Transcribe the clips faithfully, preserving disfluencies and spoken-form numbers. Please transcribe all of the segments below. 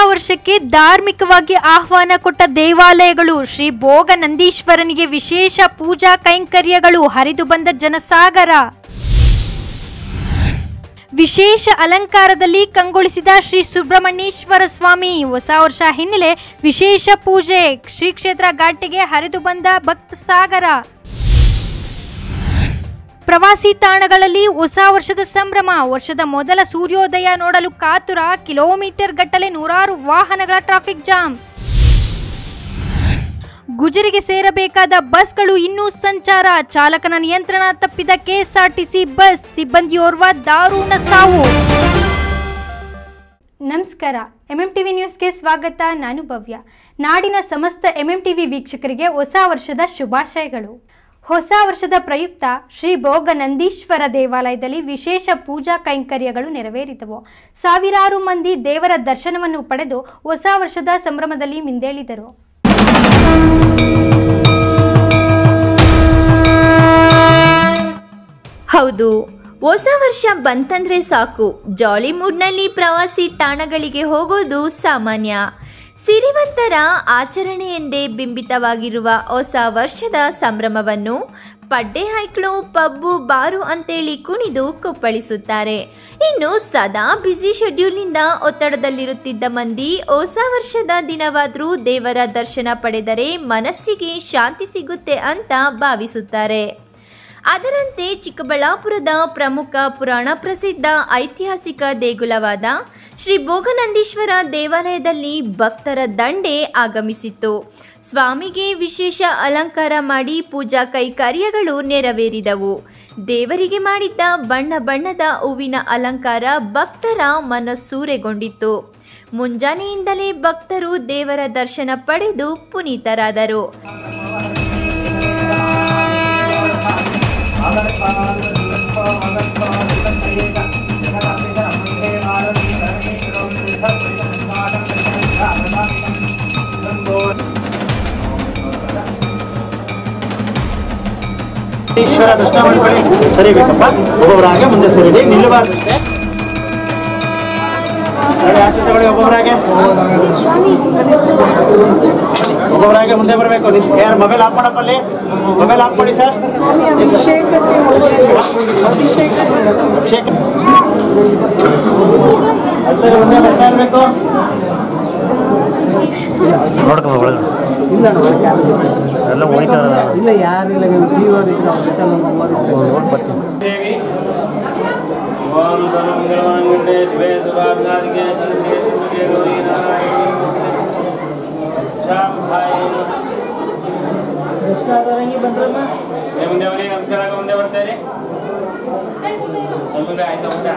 ವರ್ಷಕ್ಕೆ ಧಾರ್ಮಿಕವಾಗಿ ಆಹ್ವಾನ ಕೊಟ್ಟ ದೇವಾಲಯಗಳು. ಶ್ರೀ ಭೋಗ ನಂದೀಶ್ವರನಿಗೆ ವಿಶೇಷ ಪೂಜಾ ಕೈಂಕರ್ಯಗಳು. ಹರಿದು ಬಂದ ಜನಸಾಗರ. ವಿಶೇಷ ಅಲಂಕಾರದಲ್ಲಿ ಕಂಗೊಳಿಸಿದ ಶ್ರೀ ಸುಬ್ರಹ್ಮಣ್ಯೇಶ್ವರ ಸ್ವಾಮಿ. ಹೊಸ ವರ್ಷ ಹಿನ್ನೆಲೆ ವಿಶೇಷ ಪೂಜೆ. ಶ್ರೀ ಕ್ಷೇತ್ರ ಘಾಟಿಗೆ ಹರಿದು ಬಂದ ಭಕ್ತ ಸಾಗರ. ಪ್ರವಾಸಿ ತಾಣಗಳಲ್ಲಿ ಹೊಸ ವರ್ಷದ ಸಂಭ್ರಮ. ವರ್ಷದ ಮೊದಲ ಸೂರ್ಯೋದಯ ನೋಡಲು ಕಾತುರ. ಕಿಲೋಮೀಟರ್ ಗಟ್ಟಲೆ ನೂರಾರು ವಾಹನಗಳ ಟ್ರಾಫಿಕ್ ಜಾಮ್. ಗುಜರಿಗೆ ಸೇರಬೇಕಾದ ಬಸ್ಗಳು ಇನ್ನೂ ಸಂಚಾರ. ಚಾಲಕನ ನಿಯಂತ್ರಣ ತಪ್ಪಿದ ಕೆಎಸ್ಆರ್ಟಿಸಿ ಬಸ್. ಸಿಬ್ಬಂದಿಯೋರ್ವ ದಾರುಣ ಸಾವು. ನಮಸ್ಕಾರ, ಎಂಎಂ ಟಿವಿ ನ್ಯೂಸ್ಗೆ ಸ್ವಾಗತ. ನಾನು ಭವ್ಯ. ನಾಡಿನ ಸಮಸ್ತ ಎಂಎಂ ಟಿವಿ ವೀಕ್ಷಕರಿಗೆ ಹೊಸ ವರ್ಷದ ಶುಭಾಶಯಗಳು. ಹೊಸ ವರ್ಷದ ಪ್ರಯುಕ್ತ ಶ್ರೀ ಭೋಗ ನಂದೀಶ್ವರ ದೇವಾಲಯದಲ್ಲಿ ವಿಶೇಷ ಪೂಜಾ ಕೈಂಕರ್ಯಗಳು ನೆರವೇರಿದವು. ಸಾವಿರಾರು ಮಂದಿ ದೇವರ ದರ್ಶನವನ್ನು ಪಡೆದು ಹೊಸ ವರ್ಷದ ಸಂಭ್ರಮದಲ್ಲಿ ಮಿಂದೇಳಿದರು. ಹೌದು, ಹೊಸ ವರ್ಷ ಬಂತಂದ್ರೆ ಸಾಕು, ಜಾಲಿ ಮೂಡ್ನಲ್ಲಿ ಪ್ರವಾಸಿ ತಾಣಗಳಿಗೆ ಹೋಗೋದು ಸಾಮಾನ್ಯ. ಸಿರಿವಂತರ ಆಚರಣೆ ಎಂದೇ ಬಿಂಬಿತವಾಗಿರುವ ಹೊಸ ವರ್ಷದ ಸಂಭ್ರಮವನ್ನು ಪಡ್ಡೆ ಹೈಕ್ಳು, ಪಬ್ಬು, ಬಾರು ಅಂತೇಳಿ ಕುಣಿದು ಕುಪ್ಪಳಿಸುತ್ತಾರೆ. ಇನ್ನು ಸದಾ ಬ್ಯುಸಿ ಶೆಡ್ಯೂಲ್ನಿಂದ ಒತ್ತಡದಲ್ಲಿರುತ್ತಿದ್ದ ಮಂದಿ ಹೊಸ ವರ್ಷದ ದಿನವಾದರೂ ದೇವರ ದರ್ಶನ ಪಡೆದರೆ ಮನಸ್ಸಿಗೆ ಶಾಂತಿ ಸಿಗುತ್ತೆ ಅಂತ ಭಾವಿಸುತ್ತಾರೆ. ಅದರಂತೆ ಚಿಕ್ಕಬಳ್ಳಾಪುರದ ಪ್ರಮುಖ ಪುರಾಣ ಪ್ರಸಿದ್ಧ ಐತಿಹಾಸಿಕ ದೇಗುಲವಾದ ಶ್ರೀ ಭೋಗನಂದೀಶ್ವರ ದೇವಾಲಯದಲ್ಲಿ ಭಕ್ತರ ದಂಡೆ ಆಗಮಿಸಿತ್ತು. ಸ್ವಾಮಿಗೆ ವಿಶೇಷ ಅಲಂಕಾರ ಮಾಡಿ ಪೂಜಾ ಕೈಕಾರ್ಯಗಳು ನೆರವೇರಿದವು. ದೇವರಿಗೆ ಮಾಡಿದ್ದ ಬಣ್ಣ ಬಣ್ಣದ ಹೂವಿನ ಅಲಂಕಾರ ಭಕ್ತರ ಮನಸ್ಸೂರೆಗೊಂಡಿತ್ತು. ಮುಂಜಾನೆಯಿಂದಲೇ ಭಕ್ತರು ದೇವರ ದರ್ಶನ ಪಡೆದು ಪುನೀತರಾದರು. ಈಶ್ವರ ದರ್ಶನ ಮಾಡ್ಕೊಳ್ಳಿ. ಸರಿಬೇಕಪ್ಪ, ಒಬ್ಬೊಬ್ಬರಾಗೆ ಮುಂದೆ ಸರಿ ನಿಲ್ಲಬಾರ್ದಂತೆ. ಸರಿ ಆಗ್ತದೆ ತಗೊಳ್ಳಿ. ಒಬ್ಬೊಬ್ಬರಾಗೆ ಒಬ್ಬೊಬ್ಬರಾಗೆ ಮುಂದೆ ಬರಬೇಕು. ಯಾರು ಮೊಬೈಲ್ ಆಫ್ ಮಾಡಪ್ಪ, ಅಲ್ಲಿ ಮೊಬೈಲ್ ಆಫ್ ಮಾಡಿ ಸರ್. ಅಭಿಷೇಕ್ ಅಲ್ಲದೆ ಮುಂದೆ ಬರ್ತಾ ಇರಬೇಕು. ನೋಡ್ಕೋಬೋದು ಎಲ್ಲ ಹೋಯ್ತಾರ ಇಲ್ಲ, ಯಾರಿಲ್ಲ ಬಂದ್ರಮ್ಮ ಮುಂದೆ ಬನ್ನಿ. ನಮಸ್ಕಾರ. ಮುಂದೆ ಬರ್ತಾರೆ. ಸ್ವಲ್ಪ ಆಯ್ತಾ ಊಟ?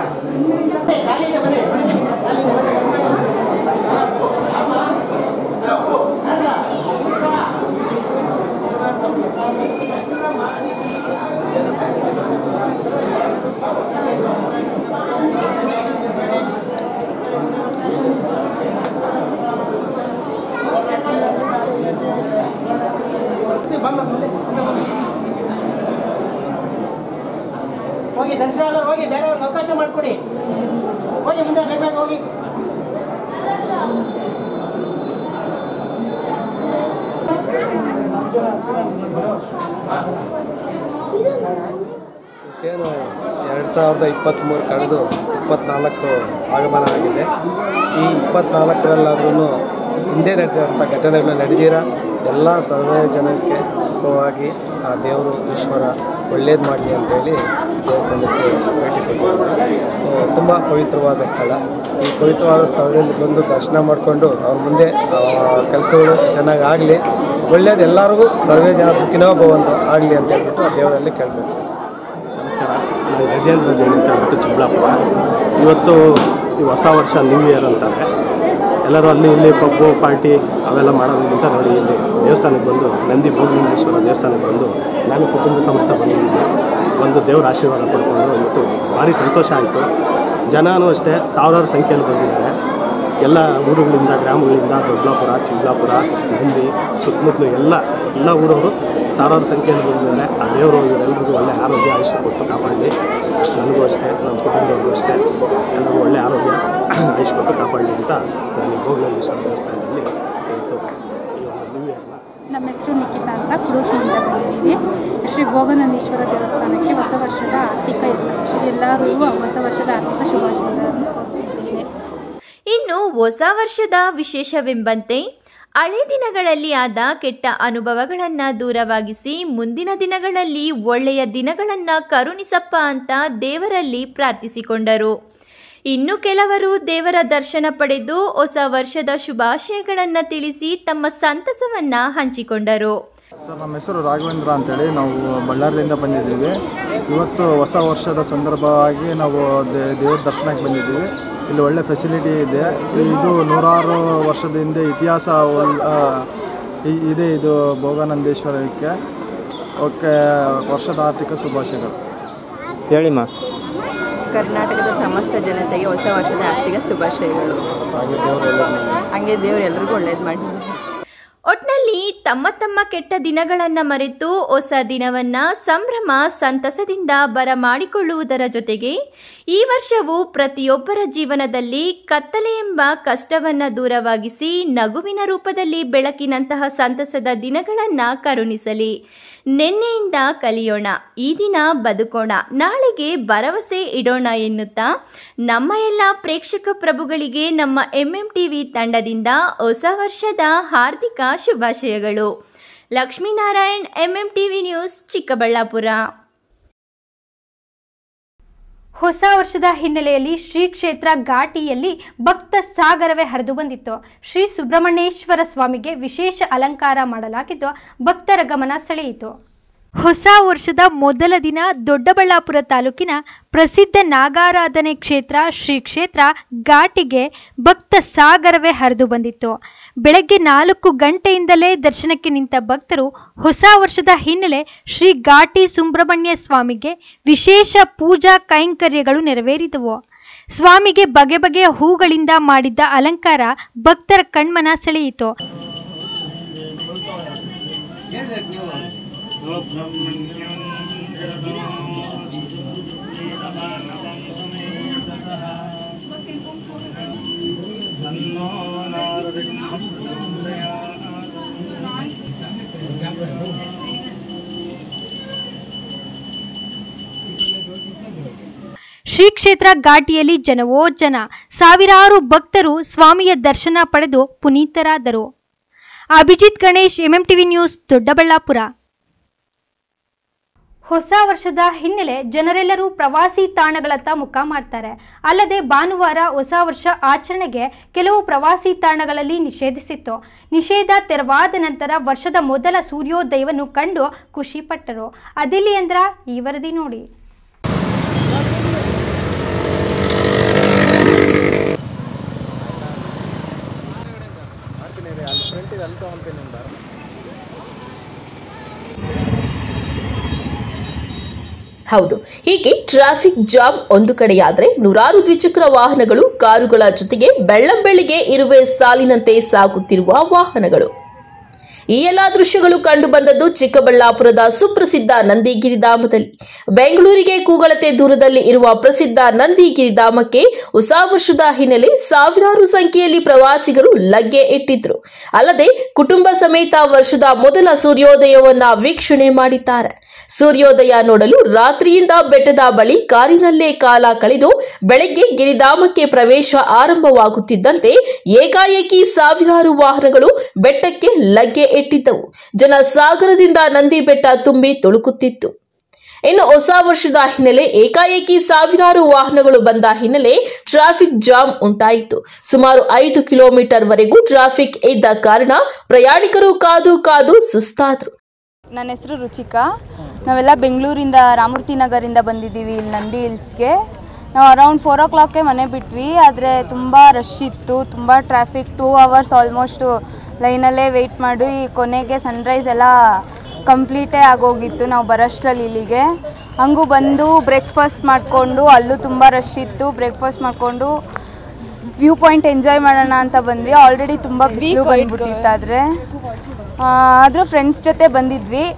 ಹೋಗಿ ದರ್ಶನ ಆದವ್ರು ಹೋಗಿ, ಬೇರೆ ಅವ್ರಿಗೆ ಅವಕಾಶ ಮಾಡಿಕೊಡಿ. ಹೋಗಿ ಮುಂದೆ ಬೇಗ ಬೇಗ ಹೋಗಿ. ಏನು ಎರಡು ಸಾವಿರದ ಇಪ್ಪತ್ತ್ಮೂರು ಕಳೆದು ಇಪ್ಪತ್ತ್ನಾಲ್ಕು ಆಗಮನ ಆಗಿದೆ. ಈ ಇಪ್ಪತ್ತ್ನಾಲ್ಕರಲ್ಲಾದ್ರೂ ಹಿಂದೆ ನಡೆದಿರೋಂಥ ಘಟನೆಗಳು ನಡೆದಿರ ಎಲ್ಲ ಸರ್ವೇ ಜನಕ್ಕೆ ಸುಖವಾಗಿ ಆ ದೇವರು ಈಶ್ವರ ಒಳ್ಳೇದು ಮಾಡಲಿ ಅಂತೇಳಿ ದೇವಸ್ಥಾನಕ್ಕೆ ಭೇಟಿ ಕೊಟ್ಟಿದ್ದಾರೆ. ತುಂಬ ಪವಿತ್ರವಾದ ಸ್ಥಳ. ಈ ಪವಿತ್ರವಾದ ಸ್ಥಳದಲ್ಲಿ ಬಂದು ದರ್ಶನ ಮಾಡಿಕೊಂಡು ಅವ್ರ ಮುಂದೆ ಕೆಲಸಗಳು ಚೆನ್ನಾಗಿ ಆಗಲಿ, ಒಳ್ಳೇದು ಎಲ್ಲರಿಗೂ ಸರ್ವೇ ಜನ ಸುಖಿನೋ ಭವಂತು ಆಗಲಿ ಅಂತ ಹೇಳ್ಬಿಟ್ಟು ಆ ದೇವರಲ್ಲಿ ಕೇಳಬೇಕು. ನಮಸ್ಕಾರ, ನಾನು ಗಜೇಂದ್ರ ಜೈನ್ ಅಂತ ಹೇಳ್ಬಿಟ್ಟು ಚಿಕ್ಕಬಳ್ಳಾಪುರ. ಇವತ್ತು ಈ ಹೊಸ ವರ್ಷ ನ್ಯೂ ಇಯರ್ ಅಂತಾರೆ. ಎಲ್ಲರೂ ಅಲ್ಲಿ ಇಲ್ಲಿ ಪಬ್ಬು ಪಾರ್ಟಿ ಅವೆಲ್ಲ ಮಾಡೋದಕ್ಕಿಂತ ನೋಡಿ ಇಲ್ಲಿ ದೇವಸ್ಥಾನಕ್ಕೆ ಬಂದು ನಂದಿ ಭೋಗಲಿಂಗೇಶ್ವರ ದೇವಸ್ಥಾನಕ್ಕೆ ಬಂದು ನಾನು ಕುಟುಂಬ ಸಮೇತ ಬಂದಿದ್ದೀನಿ. ಒಂದು ದೇವರ ಆಶೀರ್ವಾದ ಪಡ್ಕೊಂಡು ಇವತ್ತು ಭಾರಿ ಸಂತೋಷ ಆಯಿತು. ಜನನೂ ಅಷ್ಟೇ ಸಾವಿರಾರು ಸಂಖ್ಯೆಯಲ್ಲಿ ಬಂದಿದ್ದಾರೆ. ಎಲ್ಲ ಊರುಗಳಿಂದ, ಗ್ರಾಮಗಳಿಂದ, ದೊಡ್ಡಬಳ್ಳಾಪುರ, ಚಿಕ್ಕಬಳ್ಳಾಪುರ, ನಂದಿ ಸುತ್ತಮುತ್ತಲು ಎಲ್ಲ ಎಲ್ಲ ಊರವರು ಸಾವಿರಾರು ಸಂಖ್ಯೆಯಲ್ಲಿ ಬಂದಿದ್ದಾರೆ. ಆ ದೇವರು ಇವರೆಲ್ಲರಿಗೂ ಒಳ್ಳೆ ಆರೋಗ್ಯ ಆಯುಷ್ಯ ಕೊಟ್ಟು ಕಾಪಾಡಲಿ. ನನಗೂ ಅಷ್ಟೇ, ನಮ್ಮ ಕುಟುಂಬದವ್ರಿಗೂ ಅಷ್ಟೇ ಎಲ್ಲರಿಗೂ ಒಳ್ಳೆ ಆರೋಗ್ಯ ಆಯುಷ್ಯ ಕೊಟ್ಟು ಕಾಪಾಡಲಿ ಅಂತ ನಾನು ಭೋಗನಂದೀಶ್ವರ ದೇವಸ್ಥಾನದಲ್ಲಿ ಇವತ್ತು ಈ ಒಂದು ನ್ಯೂ ಇಯರ್ನ. ನಮ್ಮ ಹೆಸರು ನಿಖಿತಾ ಅಂತ ಕುಡುಕಿಯಿಂದ ಬಂದಿದ್ದೀವಿ. ಶ್ರೀ ಭೋಗನಂದೀಶ್ವರ ದೇವಸ್ಥಾನಕ್ಕೆ ಹೊಸ ವರ್ಷದ ಆರ್ಥಿಕ ಎಲ್ಲರಿಗೂ ಹೊಸ ವರ್ಷದ ಆರ್ಥಿಕ ಶುಭಾಶಯಗಳನ್ನು ಕೋರುತ್ತಿದ್ದೇನೆ. ಇನ್ನು ಹೊಸ ವರ್ಷದ ವಿಶೇಷವೆಂಬಂತೆ ಹಳೆ ದಿನಗಳಲ್ಲಿ ಆದ ಕೆಟ್ಟ ಅನುಭವಗಳನ್ನು ದೂರವಾಗಿಸಿ ಮುಂದಿನ ದಿನಗಳಲ್ಲಿ ಒಳ್ಳೆಯ ದಿನಗಳನ್ನು ಕರುಣಿಸಪ್ಪ ಅಂತ ದೇವರಲ್ಲಿ ಪ್ರಾರ್ಥಿಸಿಕೊಂಡರು. ಇನ್ನು ಕೆಲವರು ದೇವರ ದರ್ಶನ ಪಡೆದು ಹೊಸ ವರ್ಷದ ಶುಭಾಶಯಗಳನ್ನು ತಿಳಿಸಿ ತಮ್ಮ ಸಂತಸವನ್ನು ಹಂಚಿಕೊಂಡರು. ಸರ್, ನಮ್ಮ ಹೆಸರು ರಾಘವೇಂದ್ರ ಅಂತೇಳಿ ನಾವು ಬಳ್ಳಾರಿಯಿಂದ ಬಂದಿದ್ದೀವಿ. ಇವತ್ತು ಹೊಸ ವರ್ಷದ ಸಂದರ್ಭವಾಗಿ ನಾವು ದೇವರ ದರ್ಶನಕ್ಕೆ ಬಂದಿದ್ದೀವಿ. ಇಲ್ಲಿ ಒಳ್ಳೆ ಫೆಸಿಲಿಟಿ ಇದೆ. ಇದು ನೂರಾರು ವರ್ಷದ ಹಿಂದೆ ಇತಿಹಾಸ ಇದೆ ಇದು ಭೋಗನಂದೀಶ್ವರಕ್ಕೆ. ಓಕೆ, ವರ್ಷದ ಆರ್ಥಿಕ ಶುಭಾಶಯಗಳು. ಹೇಳಿಮ್ಮ. ಕರ್ನಾಟಕದ ಸಮಸ್ತ ಜನತೆಗೆ ಹೊಸ ವರ್ಷದ ಆರ್ಥಿಕ ಶುಭಾಶಯಗಳು. ಹಾಗೆ ದೇವರು ಎಲ್ಲರಿಗೂ ಒಳ್ಳೇದು ಮಾಡಿ. ಒಟ್ನಲ್ಲಿ ತಮ್ಮ ತಮ್ಮ ಕೆಟ್ಟ ದಿನಗಳನ್ನು ಮರೆತು ಹೊಸ ದಿನವನ್ನ ಸಂಭ್ರಮ ಸಂತಸದಿಂದ ಬರಮಾಡಿಕೊಳ್ಳುವುದರ ಜೊತೆಗೆ ಈ ವರ್ಷವು ಪ್ರತಿಯೊಬ್ಬರ ಜೀವನದಲ್ಲಿ ಕತ್ತಲೆ ಎಂಬ ಕಷ್ಟವನ್ನು ದೂರವಾಗಿಸಿ ನಗುವಿನ ರೂಪದಲ್ಲಿ ಬೆಳಕಿನಂತಹ ಸಂತಸದ ದಿನಗಳನ್ನು ಕರುಣಿಸಲಿ. ನಿನ್ನೆಯಿಂದ ಕಲಿಯೋಣ, ಈ ದಿನ ಬದುಕೋಣ, ನಾಳೆಗೆ ಭರವಸೆ ಇಡೋಣ ಎನ್ನುತ್ತಾ ನಮ್ಮ ಎಲ್ಲ ಪ್ರೇಕ್ಷಕ ಪ್ರಭುಗಳಿಗೆ ನಮ್ಮ ಎಂಎಂ ಟಿವಿ ತಂಡದಿಂದ ಹೊಸ ವರ್ಷದ ಹಾರ್ದಿಕ ಶುಭಾಶಯಗಳು. Lakshminarayan, MM TV news, Chikkaballapur. ಹೊಸ ವರ್ಷದ ಹಿನ್ನೆಲೆಯಲ್ಲಿ ಶ್ರೀ ಕ್ಷೇತ್ರ ಘಾಟಿಯಲ್ಲಿ ಭಕ್ತ ಸಾಗರವೇ ಹರಿದು ಬಂದಿತ್ತು. ಶ್ರೀ ಸುಬ್ರಹ್ಮಣ್ಯೇಶ್ವರ ಸ್ವಾಮಿಗೆ ವಿಶೇಷ ಅಲಂಕಾರ ಮಾಡಲಾಗಿದ್ದು ಭಕ್ತರ ಗಮನ ಸೆಳೆಯಿತು. ಹೊಸ ವರ್ಷದ ಮೊದಲ ದಿನ ದೊಡ್ಡಬಳ್ಳಾಪುರ ತಾಲೂಕಿನ ಪ್ರಸಿದ್ಧ ನಾಗಾರಾಧನೆ ಕ್ಷೇತ್ರ ಶ್ರೀ ಕ್ಷೇತ್ರ ಘಾಟಿಗೆ ಭಕ್ತ ಸಾಗರವೇ ಹರಿದು ಬಂದಿತ್ತು. ಬೆಳಗ್ಗೆ ನಾಲ್ಕು ಗಂಟೆಯಿಂದಲೇ ದರ್ಶನಕ್ಕೆ ನಿಂತ ಭಕ್ತರು ಹೊಸ ವರ್ಷದ ಹಿನ್ನೆಲೆ ಶ್ರೀ ಘಾಟಿ ಸುಬ್ರಹ್ಮಣ್ಯ ಸ್ವಾಮಿಗೆ ವಿಶೇಷ ಪೂಜಾ ಕೈಂಕರ್ಯಗಳು ನೆರವೇರಿದವು. ಸ್ವಾಮಿಗೆ ಬಗೆ ಬಗೆಯ ಹೂಗಳಿಂದ ಮಾಡಿದ್ದ ಅಲಂಕಾರ ಭಕ್ತರ ಕಣ್ಮನ ಸೆಳೆಯಿತು. ಶ್ರೀ ಕ್ಷೇತ್ರ ಘಾಟಿಯಲ್ಲಿ ಜನವೋ ಜನ, ಸಾವಿರಾರು ಭಕ್ತರು ಸ್ವಾಮಿಯ ದರ್ಶನ ಪಡೆದು ಪುನೀತರಾದರು. Abhijit Ganesh, MM TV news, Doddaballapur. ಹೊಸ ವರ್ಷದ ಹಿನ್ನೆಲೆ ಜನರೆಲ್ಲರೂ ಪ್ರವಾಸಿ ತಾಣಗಳತ್ತ ಮುಖ ಮಾಡ್ತಾರೆ. ಅಲ್ಲದೆ ಭಾನುವಾರ ಹೊಸ ವರ್ಷ ಆಚರಣೆಗೆ ಕೆಲವು ಪ್ರವಾಸಿ ತಾಣಗಳಲ್ಲಿ ನಿಷೇಧಿಸಿತ್ತು. ನಿಷೇಧ ತೆರವಾದ ನಂತರ ವರ್ಷದ ಮೊದಲ ಸೂರ್ಯೋದಯವನ್ನು ಕಂಡು ಖುಷಿ ಪಟ್ಟರು. ಅದೆಲ್ಲಿ ಅಂದ್ರ ಈ ವರದಿ ನೋಡಿ. ಹೌದು, ಹೀಗೆ ಟ್ರಾಫಿಕ್ ಜಾಮ್ ಒಂದು ಕಡೆಯಾದರೆ ನೂರಾರು ದ್ವಿಚಕ್ರ ವಾಹನಗಳು, ಕಾರುಗಳ ಜೊತೆಗೆ ಬೆಳ್ಳಂಬೆಳಿಗ್ಗೆ ಇರುವೆ ಸಾಲಿನಂತೆ ಸಾಗುತ್ತಿರುವ ವಾಹನಗಳು. ಈ ಎಲ್ಲಾ ದೃಶ್ಯಗಳು ಕಂಡು ಬಂದದ್ದು ಚಿಕ್ಕಬಳ್ಳಾಪುರದ ಸುಪ್ರಸಿದ್ಧ ನಂದಿಗಿರಿಧಾಮದಲ್ಲಿ. ಬೆಂಗಳೂರಿಗೆ ಕೂಗಳತೆ ದೂರದಲ್ಲಿ ಇರುವ ಪ್ರಸಿದ್ಧ ನಂದಿಗಿರಿಧಾಮಕ್ಕೆ ಹೊಸ ವರ್ಷದ ಹಿನ್ನೆಲೆ ಸಾವಿರಾರು ಸಂಖ್ಯೆಯಲ್ಲಿ ಪ್ರವಾಸಿಗರು ಲಗ್ಗೆ ಇಟ್ಟಿದ್ರು. ಅಲ್ಲದೆ ಕುಟುಂಬ ಸಮೇತ ವರ್ಷದ ಮೊದಲ ಸೂರ್ಯೋದಯವನ್ನ ವೀಕ್ಷಣೆ ಮಾಡಿದ್ದಾರೆ. ಸೂರ್ಯೋದಯ ನೋಡಲು ರಾತ್ರಿಯಿಂದ ಬೆಟ್ಟದ ಬಳಿ ಕಾರಿನಲ್ಲೇ ಕಾಲ ಕಳೆದು ಬೆಳಗ್ಗೆ ಗಿರಿಧಾಮಕ್ಕೆ ಪ್ರವೇಶ ಆರಂಭವಾಗುತ್ತಿದ್ದಂತೆ ಏಕಾಏಕಿ ಸಾವಿರಾರು ವಾಹನಗಳು ಬೆಟ್ಟಕ್ಕೆ ಲಗ್ಗೆ ಇಟ್ಟಿದ್ದವು. ಜನ ಸಾಗರದಿಂದ ನಂದಿ ಬೆಟ್ಟ ತುಂಬಿ ತುಳುಕುತ್ತಿತ್ತು. ಇನ್ನು ಹೊಸ ವರ್ಷದ ಹಿನ್ನೆಲೆ ಏಕಾಏಕಿ ಸಾವಿರಾರು ವಾಹನಗಳು ಬಂದ ಹಿನ್ನೆಲೆ ಟ್ರಾಫಿಕ್ ಜಾಮ್ ಉಂಟಾಯಿತು. ಸುಮಾರು ಐದು ಕಿಲೋಮೀಟರ್ ವರೆಗೂ ಟ್ರಾಫಿಕ್ ಇದ್ದ ಕಾರಣ ಪ್ರಯಾಣಿಕರು ಕಾದು ಕಾದು ಸುಸ್ತಾದ್ರು. ನನ್ನ ಹೆಸರು ರುಚಿಕಾ. ನಾವೆಲ್ಲ ಬೆಂಗಳೂರಿಂದ ರಾಮೂರ್ತಿ ನಗರಿಂದ ಬಂದಿದ್ದೀವಿ ಇಲ್ಲಿ ನಂದಿ ಹಿಲ್ಸ್ಗೆ. ನಾವು ಅರೌಂಡ್ ಫೋರ್ ಓ ಕ್ಲಾಕ್ಗೆ ಮನೆ ಬಿಟ್ವಿ. ಆದರೆ ತುಂಬ ರಶ್ ಇತ್ತು, ತುಂಬ ಟ್ರಾಫಿಕ್. ಟೂ ಅವರ್ಸ್ ಆಲ್ಮೋಸ್ಟು ಲೈನಲ್ಲೇ ವೆಯ್ಟ್ ಮಾಡಿ ಕೊನೆಗೆ ಸನ್ರೈಸ್ ಎಲ್ಲ ಕಂಪ್ಲೀಟೇ ಆಗೋಗಿತ್ತು ನಾವು ಬರೋಷ್ಟರಲ್ಲಿ ಇಲ್ಲಿಗೆ. ಹಂಗೂ ಬಂದು ಬ್ರೇಕ್ಫಾಸ್ಟ್ ಮಾಡಿಕೊಂಡು, ಅಲ್ಲೂ ತುಂಬ ರಶ್ ಇತ್ತು. ಬ್ರೇಕ್ಫಾಸ್ಟ್ ಮಾಡಿಕೊಂಡು ವ್ಯೂ ಪಾಯಿಂಟ್ ಎಂಜಾಯ್ ಮಾಡೋಣ ಅಂತ ಬಂದ್ವಿ. ಆಲ್ರೆಡಿ ತುಂಬ ಬಿಸಿಲು ಬಂದ್ಬಿಟ್ಟಿತ್ತು. ಆದರೆ ಆದರೂ ಫ್ರೆಂಡ್ಸ್ ಜೊತೆ ಬಂದಿದ್ವಿ.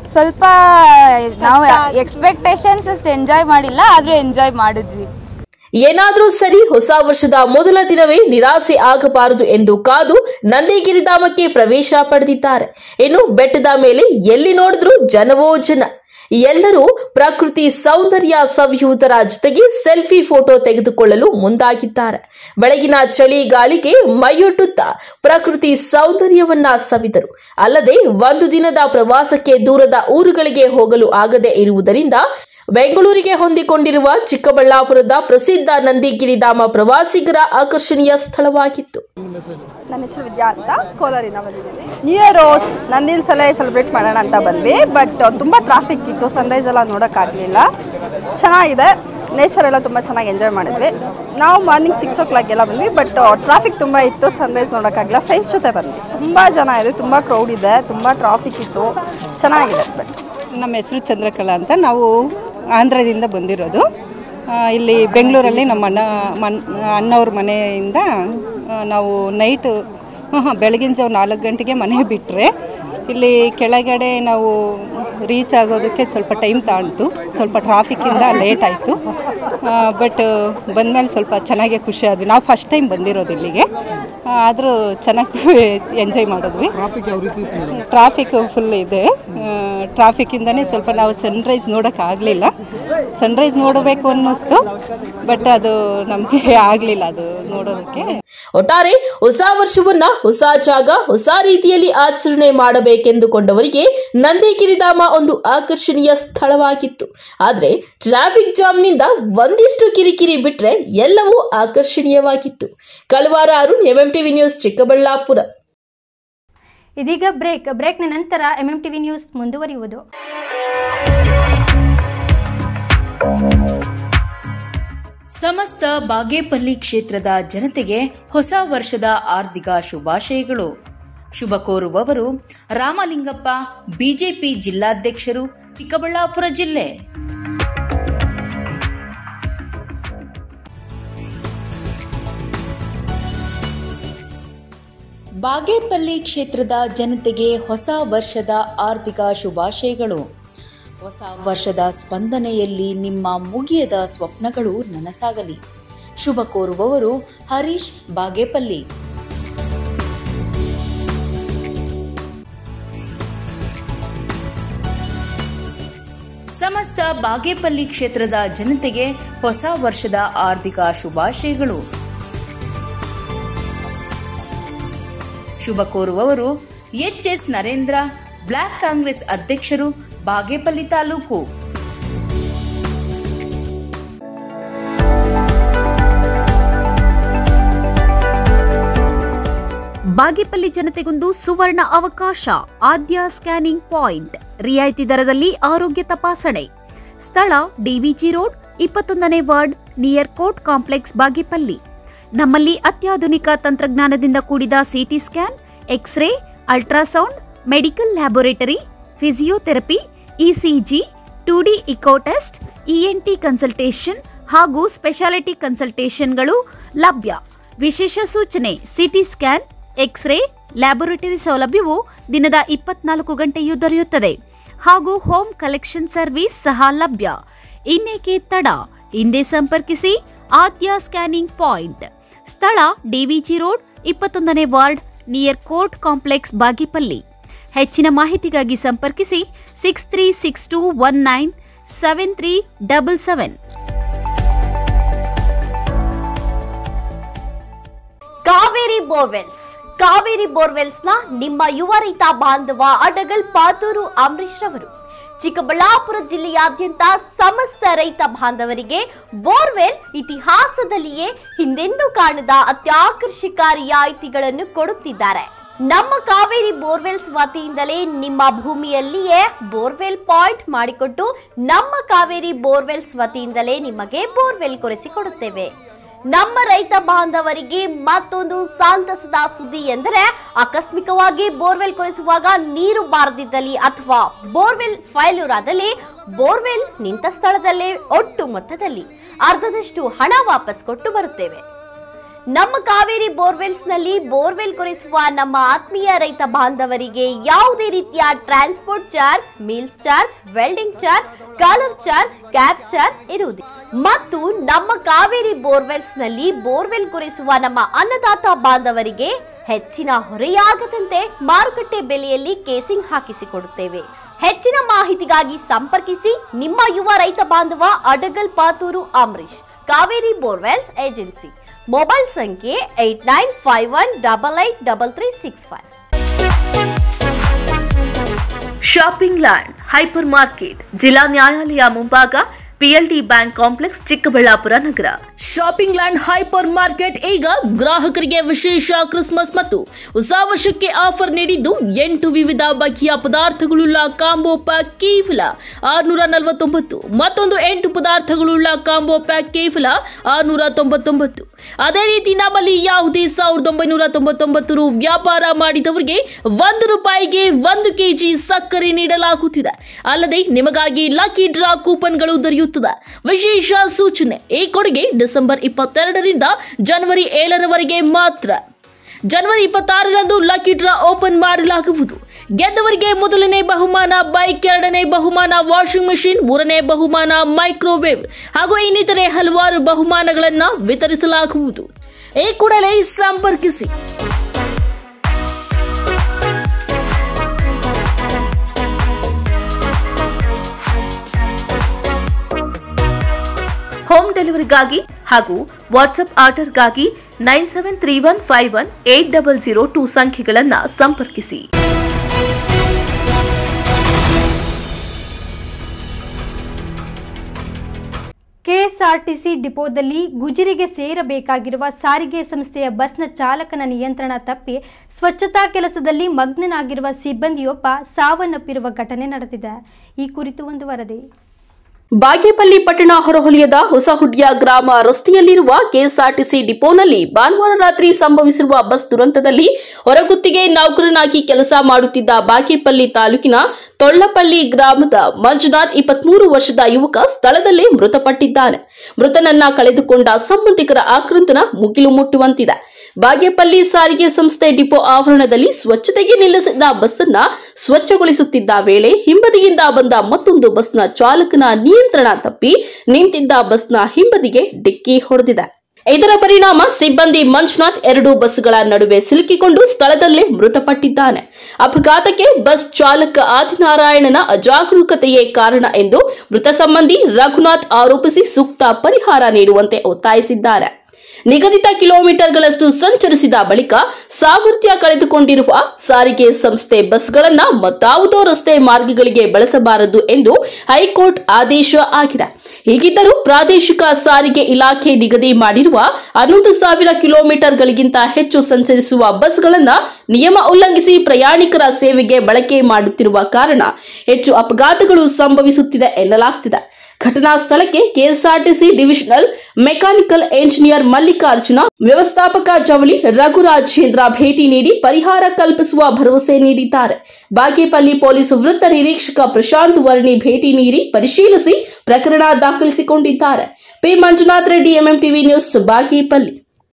ಸ್ವಲ್ಪ ನಾವು ಎಕ್ಸ್ಪೆಕ್ಟೇಷನ್ಸ್ ಅಷ್ಟು ಎಂಜಾಯ್ ಮಾಡಿಲ್ಲ, ಆದರೂ ಎಂಜಾಯ್ ಮಾಡಿದ್ವಿ. ಏನಾದ್ರೂ ಸರಿ, ಹೊಸ ವರ್ಷದ ಮೊದಲ ದಿನವೇ ನಿರಾಸೆ ಆಗಬಾರದು ಎಂದು ಕಾದು ನಂದಿಗಿರಿಧಾಮಕ್ಕೆ ಪ್ರವೇಶ ಪಡೆದಿದ್ದಾರೆ. ಇನ್ನು ಬೆಟ್ಟದ ಮೇಲೆ ಎಲ್ಲಿ ನೋಡಿದ್ರೂ ಜನವೋ ಜನ. ಎಲ್ಲರೂ ಪ್ರಕೃತಿ ಸೌಂದರ್ಯ ಸವಿಯುವುದರ ಜೊತೆಗೆ ಸೆಲ್ಫಿ ಫೋಟೋ ತೆಗೆದುಕೊಳ್ಳಲು ಮುಂದಾಗಿದ್ದಾರೆ. ಬೆಳಗಿನ ಚಳಿ ಗಾಳಿಗೆ ಮೈಯೊಡ್ಡುತ್ತಾ ಪ್ರಕೃತಿ ಸೌಂದರ್ಯವನ್ನ ಸವಿದರು. ಅಲ್ಲದೆ ಒಂದು ದಿನದ ಪ್ರವಾಸಕ್ಕೆ ದೂರದ ಊರುಗಳಿಗೆ ಹೋಗಲು ಆಗದೆ ಇರುವುದರಿಂದ ಬೆಂಗಳೂರಿಗೆ ಹೊಂದಿಕೊಂಡಿರುವ ಚಿಕ್ಕಬಳ್ಳಾಪುರದ ಪ್ರಸಿದ್ಧ ನಂದಿಗಿರಿಧಾಮ ಪ್ರವಾಸಿಗರ ಆಕರ್ಷಣೀಯ ಸ್ಥಳವಾಗಿತ್ತು. ನನ್ನ ಹೆಸರು ವಿದ್ಯಾ ಅಂತ, ಕೋಲಾರಿಂದ ಬಂದಿದ್ದೀನಿ. ನ್ಯೂ ಇಯರ್ ನಂದಿ ಹಿಲ್ಸ್ ಅಲ್ಲೇ ಸೆಲೆಬ್ರೇಟ್ ಮಾಡೋಣ ಅಂತ ಬಂದ್ವಿ. ಬಟ್ ತುಂಬ ಟ್ರಾಫಿಕ್ ಇತ್ತು, ಸನ್ರೈಸ್ ಎಲ್ಲ ನೋಡೋಕ್ಕಾಗಲಿಲ್ಲ. ಚೆನ್ನಾಗಿದೆ, ನೇಚರ್ ಎಲ್ಲ ತುಂಬ ಚೆನ್ನಾಗಿ ಎಂಜಾಯ್ ಮಾಡಿದ್ವಿ. ನಾವು ಮಾರ್ನಿಂಗ್ ಸಿಕ್ಸ್ ಓ ಕ್ಲಾಕ್ ಎಲ್ಲ ಬಂದ್ವಿ, ಬಟ್ ಟ್ರಾಫಿಕ್ ತುಂಬ ಇತ್ತು, ಸನ್ರೈಸ್ ನೋಡೋಕ್ಕಾಗಲಿಲ್ಲ. ಫ್ರೆಂಡ್ಸ್ ಜೊತೆ ಬಂದ್ವಿ. ತುಂಬ ಜನ ಇದೆ, ತುಂಬ ಕ್ರೌಡ್ ಇದೆ, ತುಂಬ ಟ್ರಾಫಿಕ್ ಇತ್ತು, ಚೆನ್ನಾಗಿದೆ. ಬಟ್ ನಮ್ಮ ಹೆಸರು ಚಂದ್ರಕಲಾ ಅಂತ, ನಾವು ಆಂಧ್ರದಿಂದ ಬಂದಿರೋದು. ಇಲ್ಲಿ ಬೆಂಗಳೂರಲ್ಲಿ ನಮ್ಮ ಅಣ್ಣ ಮನ್ ಅಣ್ಣವ್ರ ಮನೆಯಿಂದ ನಾವು ನೈಟು ಹಾಂ ಹಾಂ ಬೆಳಗಿನ ಜಾವ ನಾಲ್ಕು ಗಂಟೆಗೆ ಮನೆ ಬಿಟ್ಟರೆ ಇಲ್ಲಿ ಕೆಳಗಡೆ ನಾವು ರೀಚ್ ಆಗೋದಕ್ಕೆ ಸ್ವಲ್ಪ ಟೈಮ್ ತಗೊಂತು. ಸ್ವಲ್ಪ ಟ್ರಾಫಿಕ್ಕಿಂದ ಲೇಟ್ ಆಯಿತು. ಬಟ್ ಬಂದಮೇಲೆ ಸ್ವಲ್ಪ ಚೆನ್ನಾಗೇ ಖುಷಿ ಆದ್ವಿ. ನಾವು ಫಸ್ಟ್ ಟೈಮ್ ಬಂದಿರೋದು ಇಲ್ಲಿಗೆ, ಆದರೂ ಚೆನ್ನಾಗಿ ಎಂಜಾಯ್ ಮಾಡಿದ್ವಿ. ಟ್ರಾಫಿಕ್ ಫುಲ್ ಇದೆ. ಟ್ರಾಫಿಕ್ಕಿಂದನೇ ಸ್ವಲ್ಪ ನಾವು ಸನ್ರೈಸ್ ನೋಡೋಕ್ಕಾಗಲಿಲ್ಲ. ಸನ್ರೈಸ್ ನೋಡಬೇಕು ಅನ್ನಿಸ್ತು, ಬಟ್ ಅದು ನಮಗೆ ಆಗಲಿಲ್ಲ ಅದು ನೋಡೋದಕ್ಕೆ. ಒಟ್ಟಾರೆ ಹೊಸ ವರ್ಷವನ್ನ ಹೊಸ ಜಾಗ, ಹೊಸ ರೀತಿಯಲ್ಲಿ ಆಚರಣೆ ಮಾಡಬೇಕೆಂದುಕೊಂಡವರಿಗೆ ನಂದಿಗಿರಿಧಾಮ ಒಂದು ಆಕರ್ಷಣೀಯ ಸ್ಥಳವಾಗಿತ್ತು. ಆದ್ರೆ ಟ್ರಾಫಿಕ್ ಜಾಮ್ನಿಂದ ಒಂದಿಷ್ಟು ಕಿರಿಕಿರಿ ಬಿಟ್ರೆ ಎಲ್ಲವೂ ಆಕರ್ಷಣೀಯವಾಗಿತ್ತು. Kalavara Arun, MMTV news, Chikkaballapur. ಇದೀಗ ಬ್ರೇಕ್. ಬ್ರೇಕ್ನ ನಂತರ ಎಂಎಂಟಿವಿ ನ್ಯೂಸ್ ಮುಂದುವರಿಯುವುದು. ಸಮಸ್ತ ಬಾಗೇಪಲ್ಲಿ ಕ್ಷೇತ್ರದ ಜನತೆಗೆ ಹೊಸ ವರ್ಷದ ಆರ್ಥಿಕ ಶುಭಾಶಯಗಳು. ಶುಭ ಕೋರುವವರು ರಾಮಲಿಂಗಪ್ಪ, ಬಿಜೆಪಿ ಜಿಲ್ಲಾಧ್ಯಕ್ಷರು, ಚಿಕ್ಕಬಳ್ಳಾಪುರ ಜಿಲ್ಲೆ. ಬಾಗೇಪಲ್ಲಿ ಕ್ಷೇತ್ರದ ಜನತೆಗೆ ಹೊಸ ವರ್ಷದ ಆರ್ಥಿಕ ಶುಭಾಶಯಗಳು. ಹೊಸ ವರ್ಷದ ಸ್ಪಂದನೆಯಲ್ಲಿ ನಿಮ್ಮ ಮುಗಿಯದ ಸ್ವಪ್ನಗಳು ನನಸಾಗಲಿ. ಶುಭ ಕೋರುವವರು ಹರೀಶ್, ಬಾಗೇಪಲ್ಲಿ. ಸಮಸ್ತ ಬಾಗೇಪಲ್ಲಿ ಕ್ಷೇತ್ರದ ಜನತೆಗೆ ಹೊಸ ವರ್ಷದ ಆರ್ಥಿಕ ಶುಭಾಶಯಗಳು. ಶುಭ ಕೋರುವವರು H S Narendra, block Congress ಅಧ್ಯಕ್ಷರು, ಬಾಗೇಪಲ್ಲಿ ತಾಲೂಕು. ಬಾಗೇಪಲ್ಲಿ ಜನತೆಗೊಂದು ಸುವರ್ಣ ಅವಕಾಶ. ಆದ್ಯ ಸ್ಕ್ಯಾನಿಂಗ್ ಪಾಯಿಂಟ್, ರಿಯಾಯಿತಿ ದರದಲ್ಲಿ ಆರೋಗ್ಯ ತಪಾಸಣೆ. ಸ್ಥಳ ಡಿವಿಜಿ ರೋಡ್, ಇಪ್ಪತ್ತೊಂದನೇ ward, near court complex, Bagepalli. ನಮ್ಮಲ್ಲಿ ಅತ್ಯಾಧುನಿಕ ತಂತ್ರಜ್ಞಾನದಿಂದ ಕೂಡಿದ CT scan, X ray, ultrasound, medical laboratory, physiotherapy, ECG, two D echo test, ENT consultation ಹಾಗೂ ಸ್ಪೆಷಾಲಿಟಿ ಕನ್ಸಲ್ಟೇಷನ್ಗಳು ಲಭ್ಯ. ವಿಶೇಷ ಸೂಚನೆ: ಸಿಟಿ ಸ್ಕ್ಯಾನ್, ಎಕ್ಸ್ರೇ, ಲ್ಯಾಬೋರೇಟರಿ ಸೌಲಭ್ಯವು ದಿನದ ಇಪ್ಪತ್ನಾಲ್ಕು ಗಂಟೆಯೂ ದೊರೆಯುತ್ತದೆ ಹಾಗೂ ಹೋಮ್ ಕಲೆಕ್ಷನ್ ಸರ್ವಿಸ್ ಸಹ ಲಭ್ಯ. ಇನ್ನೇಕೆ ತಡ? ಹಿಂದೆ ಸಂಪರ್ಕಿಸಿ ಆದ್ಯ ಸ್ಕ್ಯಾನಿಂಗ್ ಪಾಯಿಂಟ್. ಸ್ಥಳ ಡಿವಿಜಿ ರೋಡ್, ಇಪ್ಪತ್ತೊಂದನೇ ward, near court complex, Bagepalli. ಹೆಚ್ಚಿನ ಮಾಹಿತಿಗಾಗಿ ಸಂಪರ್ಕಿಸಿ six three six two one nine seven three double seven. Kaveri borewells. Kaveri ಬೋರ್ವೆಲ್ಸ್ನ ನಿಮ್ಮ ಯುವ ರೈತ ಬಾಂಧವ ಅಡಗಲ್ ಪಾತೂರು ಅಂಬರೀಶ್ ರವರು ಚಿಕ್ಕಬಳ್ಳಾಪುರ ಜಿಲ್ಲೆಯಾದ್ಯಂತ ಸಮಸ್ತ ರೈತ ಬಾಂಧವರಿಗೆ ಬೋರ್ವೆಲ್ ಇತಿಹಾಸದಲ್ಲಿಯೇ ಹಿಂದೆಂದೂ ಕಾಣದ ಅತ್ಯಾಕರ್ಷಕ ರಿಯಾಯಿತಿಗಳನ್ನು ಕೊಡುತ್ತಿದ್ದಾರೆ. ನಮ್ಮ ಕಾವೇರಿ ಬೋರ್ವೆಲ್ಸ್ ವತಿಯಿಂದಲೇ ನಿಮ್ಮ ಭೂಮಿಯಲ್ಲಿಯೇ ಬೋರ್ವೆಲ್ ಪಾಯಿಂಟ್ ಮಾಡಿಕೊಟ್ಟು ನಮ್ಮ ಕಾವೇರಿ ಬೋರ್ವೆಲ್ಸ್ ವತಿಯಿಂದಲೇ ನಿಮಗೆ ಬೋರ್ವೆಲ್ ಕೊರೆಸಿಕೊಡುತ್ತೇವೆ. ನಮ್ಮ ರೈತ ಬಾಂಧವರಿಗೆ ಮತ್ತೊಂದು ಸಂತಸದ ಸುದ್ದಿ ಎಂದರೆ, ಆಕಸ್ಮಿಕವಾಗಿ ಬೋರ್ವೆಲ್ ಕೊರೆಸುವಾಗ ನೀರು ಬಾರದಿದ್ದಲ್ಲಿ ಅಥವಾ ಬೋರ್ವೆಲ್ ಫೈಲ್ಯೂರ್ ಆದಲ್ಲಿ ಬೋರ್ವೆಲ್ ನಿಂತ ಸ್ಥಳದಲ್ಲೇ ಒಟ್ಟು ಮೊತ್ತದಲ್ಲಿ ಅರ್ಧದಷ್ಟು ಹಣ ವಾಪಸ್ ಕೊಟ್ಟು ಬರುತ್ತೇವೆ. ನಮ್ಮ ಕಾವೇರಿ ಬೋರ್ವೆಲ್ಸ್ ನಲ್ಲಿ ಬೋರ್ವೆಲ್ ಕೊರೆಸುವ ನಮ್ಮ ಆತ್ಮೀಯ ರೈತ ಬಾಂಧವರಿಗೆ ಯಾವುದೇ ರೀತಿಯ transport charge, meals charge, welding charge, collar charge, cab charge ಇರುವುದಿಲ್ಲ. ಮತ್ತು ನಮ್ಮ ಕಾವೇರಿ ಬೋರ್ವೆಲ್ಸ್ ನಲ್ಲಿ ಬೋರ್ವೆಲ್ ಕೊರೆಸುವ ನಮ್ಮ ಅನ್ನದಾತ ಬಾಂಧವರಿಗೆ ಹೆಚ್ಚಿನ ಹೊರೆಯಾಗದಂತೆ ಮಾರುಕಟ್ಟೆ ಬೆಲೆಯಲ್ಲಿ ಕೇಸಿಂಗ್ ಹಾಕಿಸಿಕೊಡುತ್ತೇವೆ. ಹೆಚ್ಚಿನ ಮಾಹಿತಿಗಾಗಿ ಸಂಪರ್ಕಿಸಿ ನಿಮ್ಮ ಯುವ ರೈತ ಬಾಂಧವ Adagal Paturu Ambarish, Kaveri borewells agency. Mobile ಸಂಖ್ಯೆ eight nine five one double eight double three six five. Shopping land hypermarket, ಜಿಲ್ಲಾ ನ್ಯಾಯಾಲಯ ಮುಂಭಾಗ, ಪಿಎಲ್ಡಿ ಬ್ಯಾಂಕ್ ಕಾಂಪ್ಲೆಕ್ಸ್, ಚಿಕ್ಕಬಳ್ಳಾಪುರ ನಗರ. ಶಾಪಿಂಗ್ ಲ್ಯಾಂಡ್ ಹೈಪರ್ ಮಾರ್ಕೆಟ್ ಈಗ ಗ್ರಾಹಕರಿಗೆ ವಿಶೇಷ ಕ್ರಿಸ್ಮಸ್ ಮತ್ತು ಹೊಸ ವರ್ಷಕ್ಕೆ ಆಫರ್ ನೀಡಿದ್ದು ಎಂಟು ವಿವಿಧ ಬಗೆಯ ಪದಾರ್ಥಗಳುಳ್ಳ ಕಾಂಬೋ ಪ್ಯಾಕ್ ಕೇವಲ ಆರುನೂರ ನಲವತ್ತೊಂಬತ್ತು, ಮತ್ತೊಂದು ಎಂಟು ಪದಾರ್ಥಗಳುಳ್ಳ ಕಾಂಬೋ ಪ್ಯಾಕ್ ಕೇವಲ ಆರುನೂರ ತೊಂಬತ್ತೊಂಬತ್ತು. ಅದೇ ರೀತಿ ನಮ್ಮಲ್ಲಿ ಯಾವುದೇ ಸಾವಿರದ ಒಂಬೈನೂರ ತೊಂಬತ್ತೊಂಬತ್ತು ರು ವ್ಯಾಪಾರ ಮಾಡಿದವರಿಗೆ ಒಂದು ರೂಪಾಯಿಗೆ ಒಂದು ಕೆಜಿ ಸಕ್ಕರೆ ನೀಡಲಾಗುತ್ತಿದೆ. ಅಲ್ಲದೆ ನಿಮಗಾಗಿ ಲಕ್ಕಿ ಡ್ರಾ ಕೂಪನ್ಗಳು ದೊರೆಯುತ್ತದೆ. ವಿಶೇಷ ಸೂಚನೆ, ಈ ಕೊಡುಗೆ ಡಿಸೆಂಬರ್ ಇಪ್ಪತ್ತೆರಡರಿಂದ ಜನವರಿ ಏಳರವರೆಗೆ ಮಾತ್ರ. ಜನವರಿ ಇಪ್ಪತ್ತಾರರಂದು ಲಕ್ಕಿ ಡ್ರಾ ಓಪನ್ ಮಾಡಲಾಗುವುದು. ಗೆದ್ದವರಿಗೆ ಮೊದಲನೇ ಬಹುಮಾನ ಬೈಕ್, ಎರಡನೇ ಬಹುಮಾನ ವಾಷಿಂಗ್ ಮೆಷಿನ್, ಮೂರನೇ ಬಹುಮಾನ ಮೈಕ್ರೋವೇವ್ ಹಾಗೂ ಇನ್ನಿತರೆ ಹಲವಾರು ಬಹುಮಾನಗಳನ್ನು ವಿತರಿಸಲಾಗುವುದು. ಈ ಕೂಡಲೇ ಸಂಪರ್ಕಿಸಿ. ಹೋಮ್ ಡೆಲಿವರಿಗಾಗಿ ಹಾಗೂ ವಾಟ್ಸ್ಆಪ್ ಆರ್ಡರ್ಗಾಗಿ nine seven three one five one eight double zero two ಸಂಖ್ಯೆಗಳನ್ನು ಸಂಪರ್ಕಿಸಿ. ಕೆಎಸ್ಆರ್ಟಿಸಿ ಡಿಪೋದಲ್ಲಿ ಗುಜರಿಗೆ ಸೇರಬೇಕಾಗಿರುವ ಸಾರಿಗೆ ಸಂಸ್ಥೆಯ ಬಸ್ನ ಚಾಲಕನ ನಿಯಂತ್ರಣ ತಪ್ಪಿ ಸ್ವಚ್ಛತಾ ಕೆಲಸದಲ್ಲಿ ಮಗ್ನನಾಗಿರುವ ಸಿಬ್ಬಂದಿಯೊಬ್ಬ ಸಾವನ್ನಪ್ಪಿರುವ ಘಟನೆ ನಡೆದಿದೆ. ಈ ಕುರಿತು ಒಂದು ವರದಿ. ಬಾಗೇಪಲ್ಲಿ ಪಟ್ಟಣ ಹೊರವಲಯದ ಹೊಸಹುಡ್ಯ ಗ್ರಾಮ ರಸ್ತೆಯಲ್ಲಿರುವ ಕೆಎಸ್ಆರ್ಟಿಸಿ ಡಿಪೋನಲ್ಲಿ ಭಾನುವಾರ ರಾತ್ರಿ ಸಂಭವಿಸಿರುವ ಬಸ್ ದುರಂತದಲ್ಲಿ ಹೊರಗುತ್ತಿಗೆ ನೌಕರನಾಗಿ ಕೆಲಸ ಮಾಡುತ್ತಿದ್ದ ಬಾಗೇಪಲ್ಲಿ ತಾಲೂಕಿನ ತೊಳ್ಳಪಲ್ಲಿ ಗ್ರಾಮದ ಮಂಜುನಾಥ್ ಇಪ್ಪತ್ಮೂರು ವರ್ಷದ ಯುವಕ ಸ್ಥಳದಲ್ಲೇ ಮೃತಪಟ್ಟಿದ್ದಾನೆ. ಮೃತನನ್ನ ಕಳೆದುಕೊಂಡ ಸಂಬಂಧಿಕರ ಆಕ್ರಂದನ ಮುಗಿಲು ಮುಟ್ಟುವಂತಿದೆ. ಬಾಗೇಪಲ್ಲಿ ಸಾರಿಗೆ ಸಂಸ್ಥೆ ಡಿಪೋ ಆವರಣದಲ್ಲಿ ಸ್ವಚ್ಛತೆಗೆ ನಿಲ್ಲಿಸಿದ್ದ ಬಸ್ಸನ್ನ ಸ್ವಚ್ಛಗೊಳಿಸುತ್ತಿದ್ದ ವೇಳೆ ಹಿಂಬದಿಯಿಂದ ಬಂದ ಮತ್ತೊಂದು ಬಸ್ನ ಚಾಲಕನ ನಿಯಂತ್ರಣ ತಪ್ಪಿ ನಿಂತಿದ್ದ ಬಸ್ನ ಹಿಂಬದಿಗೆ ಡಿಕ್ಕಿ ಹೊಡೆದಿದೆ. ಇದರ ಪರಿಣಾಮ ಸಿಬ್ಬಂದಿ ಮಂಜುನಾಥ್ ಎರಡು ಬಸ್ಗಳ ನಡುವೆ ಸಿಲುಕಿಕೊಂಡು ಸ್ಥಳದಲ್ಲೇ ಮೃತಪಟ್ಟಿದ್ದಾನೆ. ಅಪಘಾತಕ್ಕೆ ಬಸ್ ಚಾಲಕ ಆದಿನಾರಾಯಣನ ಅಜಾಗರೂಕತೆಯೇ ಕಾರಣ ಎಂದು ಮೃತ ಸಂಬಂಧಿ ರಘುನಾಥ್ ಆರೋಪಿಸಿ ಸೂಕ್ತ ಪರಿಹಾರ ನೀಡುವಂತೆ ಒತ್ತಾಯಿಸಿದ್ದಾರೆ. ನಿಗದಿತ ಕಿಲೋಮೀಟರ್ಗಳಷ್ಟು ಸಂಚರಿಸಿದ ಬಳಿಕ ಸಾಮರ್ಥ್ಯ ಕಳೆದುಕೊಂಡಿರುವ ಸಾರಿಗೆ ಸಂಸ್ಥೆ ಬಸ್ಗಳನ್ನು ಮತ್ತಾವುದೋ ರಸ್ತೆ ಮಾರ್ಗಗಳಿಗೆ ಬಳಸಬಾರದು ಎಂದು ಹೈಕೋರ್ಟ್ ಆದೇಶ ಆಗಿದೆ. ಹೀಗಿದ್ದರೂ ಪ್ರಾದೇಶಿಕ ಸಾರಿಗೆ ಇಲಾಖೆ ನಿಗದಿ ಮಾಡಿರುವ ಹನ್ನೊಂದು ಸಾವಿರ ಕಿಲೋಮೀಟರ್ಗಳಿಗಿಂತ ಹೆಚ್ಚು ಸಂಚರಿಸುವ ಬಸ್ಗಳನ್ನು ನಿಯಮ ಉಲ್ಲಂಘಿಸಿ ಪ್ರಯಾಣಿಕರ ಸೇವೆಗೆ ಬಳಕೆ ಮಾಡುತ್ತಿರುವ ಕಾರಣ ಹೆಚ್ಚು ಅಪಘಾತಗಳು ಸಂಭವಿಸುತ್ತಿದೆ ಎನ್ನಲಾಗುತ್ತಿದೆ. ಘಟನಾ ಸ್ಥಳಕ್ಕೆ KSRTC divisional mechanical engineer Mallikarjuna, ವ್ಯವಸ್ಥಾಪಕ ಜವಳಿ ರಘುರಾಜೇಂದ್ರ ಭೇಟಿ ನೀಡಿ ಪರಿಹಾರ ಕಲ್ಪಿಸುವ ಭರವಸೆ ನೀಡಿದ್ದಾರೆ. ಬಾಗೇಪಲ್ಲಿ ಪೊಲೀಸ್ ವೃತ್ತ ನಿರೀಕ್ಷಕ ಪ್ರಶಾಂತ್ ವರ್ಣಿ ಭೇಟಿ ನೀಡಿ ಪರಿಶೀಲಿಸಿ ಪ್ರಕರಣ ದಾಖಲಿಸಿಕೊಂಡಿದ್ದಾರೆ. P Manjunath Reddy, MMTV news, Bagepalli.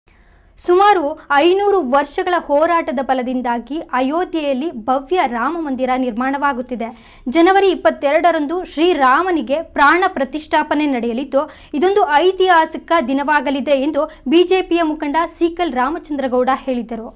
ಸುಮಾರು ಐನೂರು ವರ್ಷಗಳ ಹೋರಾಟದ ಫಲದಿಂದಾಗಿ ಅಯೋಧ್ಯೆಯಲ್ಲಿ ಭವ್ಯ ರಾಮ ಮಂದಿರ ನಿರ್ಮಾಣವಾಗುತ್ತಿದೆ. ಜನವರಿ ಇಪ್ಪತ್ತೆರಡರಂದು ಶ್ರೀರಾಮನಿಗೆ ಪ್ರಾಣ ಪ್ರತಿಷ್ಠಾಪನೆ ನಡೆಯಲಿದ್ದು ಇದೊಂದು ಐತಿಹಾಸಿಕ ದಿನವಾಗಲಿದೆ ಎಂದು ಬಿಜೆಪಿಯ ಮುಖಂಡ ಸೀಕಲ್ ರಾಮಚಂದ್ರಗೌಡ ಹೇಳಿದರು.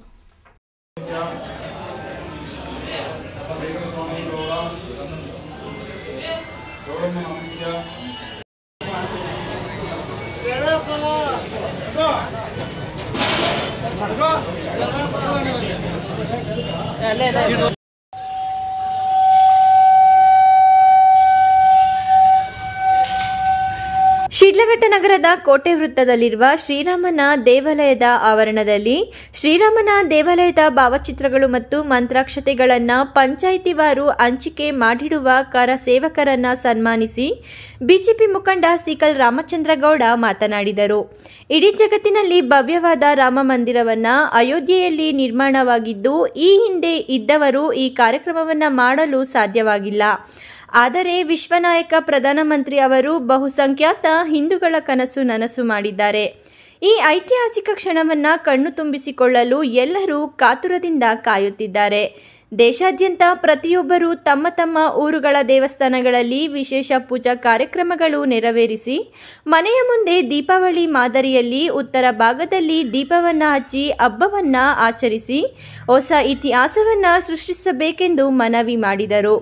ಶಿಡ್ಲಘಟ್ಟ ನಗರದ ಕೋಟೆ ವೃತ್ತದಲ್ಲಿರುವ ಶ್ರೀರಾಮನ ದೇವಾಲಯದ ಆವರಣದಲ್ಲಿ ಶ್ರೀರಾಮನ ದೇವಾಲಯದ ಭಾವಚಿತ್ರಗಳು ಮತ್ತು ಮಂತ್ರಾಕ್ಷತೆಗಳನ್ನು ಪಂಚಾಯಿತಿವಾರು ಹಂಚಿಕೆ ಮಾಡಿಡುವ ಕರ ಸೇವಕರನ್ನ ಸನ್ಮಾನಿಸಿ ಬಿಜೆಪಿ ಮುಖಂಡ ಸೀಕಲ್ ರಾಮಚಂದ್ರಗೌಡ ಮಾತನಾಡಿದರು. ಇಡೀ ಜಗತ್ತಿನಲ್ಲಿ ಭವ್ಯವಾದ ರಾಮ ಮಂದಿರವನ್ನು ಅಯೋಧ್ಯೆಯಲ್ಲಿ ನಿರ್ಮಾಣವಾಗಿದ್ದು ಈ ಹಿಂದೆ ಇದ್ದವರು ಈ ಕಾರ್ಯಕ್ರಮವನ್ನು ಮಾಡಲು ಸಾಧ್ಯವಾಗಿಲ್ಲ. ಆದರೆ ವಿಶ್ವನಾಯಕ ಪ್ರಧಾನಮಂತ್ರಿ ಅವರು ಬಹುಸಂಖ್ಯಾತ ಹಿಂದೂಗಳ ಕನಸು ನನಸು ಮಾಡಿದ್ದಾರೆ. ಈ ಐತಿಹಾಸಿಕ ಕ್ಷಣವನ್ನು ಕಣ್ಣು ತುಂಬಿಸಿಕೊಳ್ಳಲು ಎಲ್ಲರೂ ಕಾತುರದಿಂದ ಕಾಯುತ್ತಿದ್ದಾರೆ. ದೇಶಾದ್ಯಂತ ಪ್ರತಿಯೊಬ್ಬರೂ ತಮ್ಮ ತಮ್ಮ ಊರುಗಳ ದೇವಸ್ಥಾನಗಳಲ್ಲಿ ವಿಶೇಷ ಪೂಜಾ ಕಾರ್ಯಕ್ರಮಗಳು ನೆರವೇರಿಸಿ ಮನೆಯ ಮುಂದೆ ದೀಪಾವಳಿ ಮಾದರಿಯಲ್ಲಿ ಉತ್ತರ ಭಾಗದಲ್ಲಿ ದೀಪವನ್ನು ಹಚ್ಚಿ ಹಬ್ಬವನ್ನು ಆಚರಿಸಿ ಹೊಸ ಇತಿಹಾಸವನ್ನು ಸೃಷ್ಟಿಸಬೇಕೆಂದು ಮನವಿ ಮಾಡಿದರು.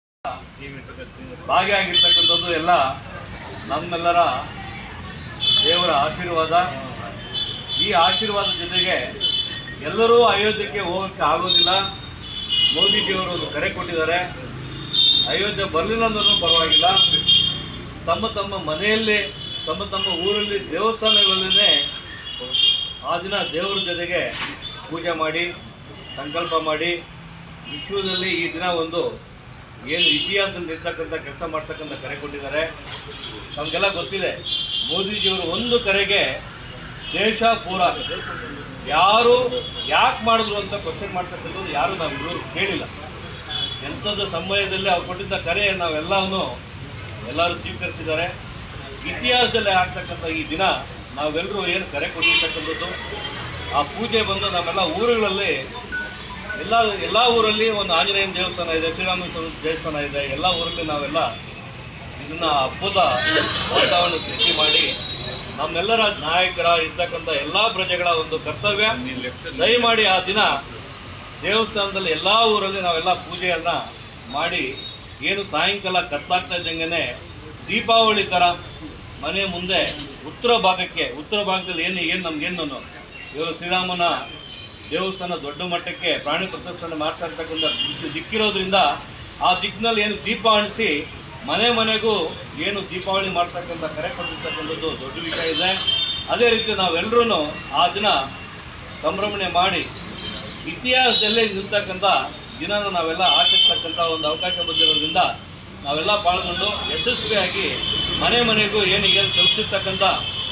ಭಾಗಿಯಾಗಿರ್ತಕ್ಕಂಥದ್ದು ಎಲ್ಲ ನಮ್ಮೆಲ್ಲರ ದೇವರ ಆಶೀರ್ವಾದ. ಈ ಆಶೀರ್ವಾದ ಜೊತೆಗೆ ಎಲ್ಲರೂ ಅಯೋಧ್ಯೆಗೆ ಹೋಗೋಕ್ಕೆ ಆಗೋದಿಲ್ಲ. ಮೋದಿಜಿಯವರು ಒಂದು ಕರೆ ಕೊಟ್ಟಿದ್ದಾರೆ. ಅಯೋಧ್ಯೆ ಬರಲಿಲ್ಲ ಅಂದ್ರೂ ಪರವಾಗಿಲ್ಲ, ತಮ್ಮ ತಮ್ಮ ಮನೆಯಲ್ಲಿ ತಮ್ಮ ತಮ್ಮ ಊರಲ್ಲಿ ದೇವಸ್ಥಾನಗಳಲ್ಲೇ ಆ ದಿನ ದೇವರ ಜೊತೆಗೆ ಪೂಜೆ ಮಾಡಿ ಸಂಕಲ್ಪ ಮಾಡಿ ವಿಶ್ವದಲ್ಲಿ ಈ ದಿನ ಒಂದು ಏನು ಇತಿಹಾಸದಲ್ಲಿ ಇರ್ತಕ್ಕಂಥ ಕೆಲಸ ಮಾಡ್ತಕ್ಕಂಥ ಕರೆ ಕೊಟ್ಟಿದ್ದಾರೆ. ನಮಗೆಲ್ಲ ಗೊತ್ತಿದೆ, ಮೋದಿಜಿಯವರು ಒಂದು ಕರೆಗೆ ದೇಶ ಪೂರ ಯಾರು ಯಾಕೆ ಮಾಡಿದ್ರು ಅಂತ ಕ್ವಶನ್ ಮಾಡ್ತಕ್ಕಂಥದ್ದು ಯಾರು ನಾವು ಕೇಳಿಲ್ಲ. ಎಂಥದ್ದು ಸಮಯದಲ್ಲಿ ಅವ್ರು ಕೊಟ್ಟಿದ್ದ ಕರೆ ನಾವೆಲ್ಲವೂ ಎಲ್ಲರೂ ಸ್ವೀಕರಿಸಿದ್ದಾರೆ. ಇತಿಹಾಸದಲ್ಲಿ ಆಗ್ತಕ್ಕಂಥ ಈ ದಿನ ನಾವೆಲ್ಲರೂ ಏನು ಕರೆ ಕೊಟ್ಟಿರ್ತಕ್ಕಂಥದ್ದು ಆ ಪೂಜೆ ಬಂದು ನಮ್ಮೆಲ್ಲ ಊರುಗಳಲ್ಲಿ ಎಲ್ಲ ಎಲ್ಲ ಊರಲ್ಲಿ ಒಂದು ಆಂಜನೇಯನ ದೇವಸ್ಥಾನ ಇದೆ, ಶ್ರೀರಾಮನ ದೇವಸ್ಥಾನ ಇದೆ. ಎಲ್ಲ ಊರಲ್ಲಿ ನಾವೆಲ್ಲ ಇದನ್ನು ಹಬ್ಬದ ವಾತಾವರಣ ಸೃಷ್ಟಿ ಮಾಡಿ ನಮ್ಮೆಲ್ಲರ ನಾಯಕರ ಇರ್ತಕ್ಕಂಥ ಎಲ್ಲ ಪ್ರಜೆಗಳ ಒಂದು ಕರ್ತವ್ಯ ದಯಮಾಡಿ ಆ ದಿನ ದೇವಸ್ಥಾನದಲ್ಲಿ ಎಲ್ಲ ಊರಲ್ಲಿ ನಾವೆಲ್ಲ ಪೂಜೆಯನ್ನು ಮಾಡಿ ಏನು ಸಾಯಂಕಾಲ ಕತ್ಲಾಗ್ತಾ ಇದ್ದಂಗೆ ದೀಪಾವಳಿ ಥರ ಮನೆ ಮುಂದೆ ಉತ್ತರ ಭಾಗಕ್ಕೆ ಉತ್ತರ ಭಾಗದಲ್ಲಿ ಏನು ಏನು ನಮಗೇನು ಇವರು ಶ್ರೀರಾಮನ ದೇವಸ್ಥಾನ ದೊಡ್ಡ ಮಟ್ಟಕ್ಕೆ ಪ್ರಾಣಿ ಪ್ರದರ್ಶನ ಮಾಡ್ತಾ ಇರ್ತಕ್ಕಂಥ ದಿಕ್ಕಿರೋದ್ರಿಂದ ಆ ದಿಕ್ಕಿನಲ್ಲಿ ಏನು ದೀಪ ಅಣಿಸಿ ಮನೆ ಮನೆಗೂ ಏನು ದೀಪಾವಳಿ ಮಾಡ್ತಕ್ಕಂಥ ಕರೆ ಕೊಟ್ಟಿರ್ತಕ್ಕಂಥದ್ದು ದೊಡ್ಡ ವಿಷಯ ಇದೆ. ಅದೇ ರೀತಿ ನಾವೆಲ್ಲರೂ ಆ ದಿನ ಸಂಭ್ರಮಣೆ ಮಾಡಿ ಇತಿಹಾಸದಲ್ಲೇ ನಿಲ್ತಕ್ಕಂಥ ದಿನನ ನಾವೆಲ್ಲ ಆಚರಿಸ್ತಕ್ಕಂಥ ಒಂದು ಅವಕಾಶ ಬಂದಿರೋದ್ರಿಂದ ನಾವೆಲ್ಲ ಪಾಲ್ಗೊಂಡು ಯಶಸ್ವಿಯಾಗಿ ಮನೆ ಮನೆಗೂ ಏನು ಏನು ತಲುಪಿರ್ತಕ್ಕಂಥ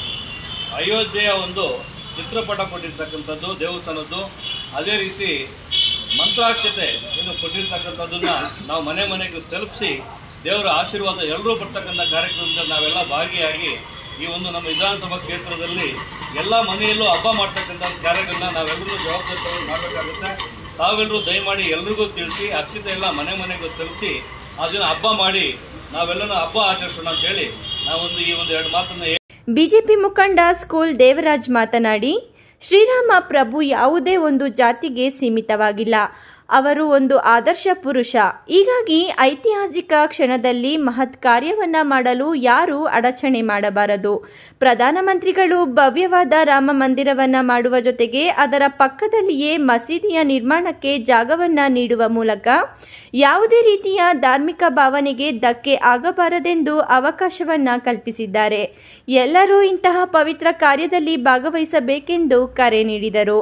ಅಯೋಧ್ಯೆಯ ಒಂದು ಚಿತ್ರಪಟ ಕೊಟ್ಟಿರ್ತಕ್ಕಂಥದ್ದು ದೇವಸ್ಥಾನದ್ದು, ಅದೇ ರೀತಿ ಮಂತ್ರಾಕ್ಷತೆ ಏನು ಕೊಟ್ಟಿರ್ತಕ್ಕಂಥದ್ದನ್ನು ನಾವು ಮನೆ ಮನೆಗೂ ತಲುಪಿಸಿ ದೇವರ ಆಶೀರ್ವಾದ ಎಲ್ಲರೂ ಬರ್ತಕ್ಕಂಥ ಕಾರ್ಯಕ್ರಮದಲ್ಲಿ ನಾವೆಲ್ಲ ಭಾಗಿಯಾಗಿ ಈ ಒಂದು ನಮ್ಮ ವಿಧಾನಸಭಾ ಕ್ಷೇತ್ರದಲ್ಲಿ ಎಲ್ಲ ಮನೆಯಲ್ಲೂ ಹಬ್ಬ ಮಾಡ್ತಕ್ಕಂಥ ಕಾರ್ಯಗಳನ್ನ ನಾವೆಲ್ಲರೂ ಜವಾಬ್ದಾರಿ ತಗೊಂಡು ಮಾಡಬೇಕಾಗುತ್ತೆ. ತಾವೆಲ್ಲರೂ ದಯಮಾಡಿ ಎಲ್ರಿಗೂ ತಿಳಿಸಿ ಅಕ್ಷತೆ ಎಲ್ಲ ಮನೆ ಮನೆಗೂ ತಲುಪಿಸಿ ಅದನ್ನ ಹಬ್ಬ ಮಾಡಿ ನಾವೆಲ್ಲರೂ ಹಬ್ಬ ಆಚರಿಸೋಣ ಅಂತ ಹೇಳಿ ನಾವೊಂದು ಈ ಒಂದು ಎರಡು ಮಾತನ್ನ. ಬಿಜೆಪಿ ಮುಖಂಡ ಸ್ಕೂಲ್ ದೇವರಾಜ್ ಮಾತನಾಡಿ, ಶ್ರೀರಾಮ ಪ್ರಭು ಯಾವುದೇ ಒಂದು ಜಾತಿಗೆ ಸೀಮಿತವಾಗಿಲ್ಲ. ಅವರು ಒಂದು ಆದರ್ಶ ಪುರುಷ. ಹೀಗಾಗಿ ಐತಿಹಾಸಿಕ ಕ್ಷಣದಲ್ಲಿ ಮಹತ್ ಕಾರ್ಯವನ್ನ ಮಾಡಲು ಯಾರೂ ಅಡಚಣೆ ಮಾಡಬಾರದು. ಪ್ರಧಾನಮಂತ್ರಿಗಳು ಭವ್ಯವಾದ ರಾಮ ಮಂದಿರವನ್ನ ಮಾಡುವ ಜೊತೆಗೆ ಅದರ ಪಕ್ಕದಲ್ಲಿಯೇ ಮಸೀದಿಯ ನಿರ್ಮಾಣಕ್ಕೆ ಜಾಗವನ್ನ ನೀಡುವ ಮೂಲಕ ಯಾವುದೇ ರೀತಿಯ ಧಾರ್ಮಿಕ ಭಾವನೆಗೆ ಧಕ್ಕೆ ಆಗಬಾರದೆಂದು ಅವಕಾಶವನ್ನ ಕಲ್ಪಿಸಿದ್ದಾರೆ. ಎಲ್ಲರೂ ಇಂತಹ ಪವಿತ್ರ ಕಾರ್ಯದಲ್ಲಿ ಭಾಗವಹಿಸಬೇಕೆಂದು ಕರೆ ನೀಡಿದರು.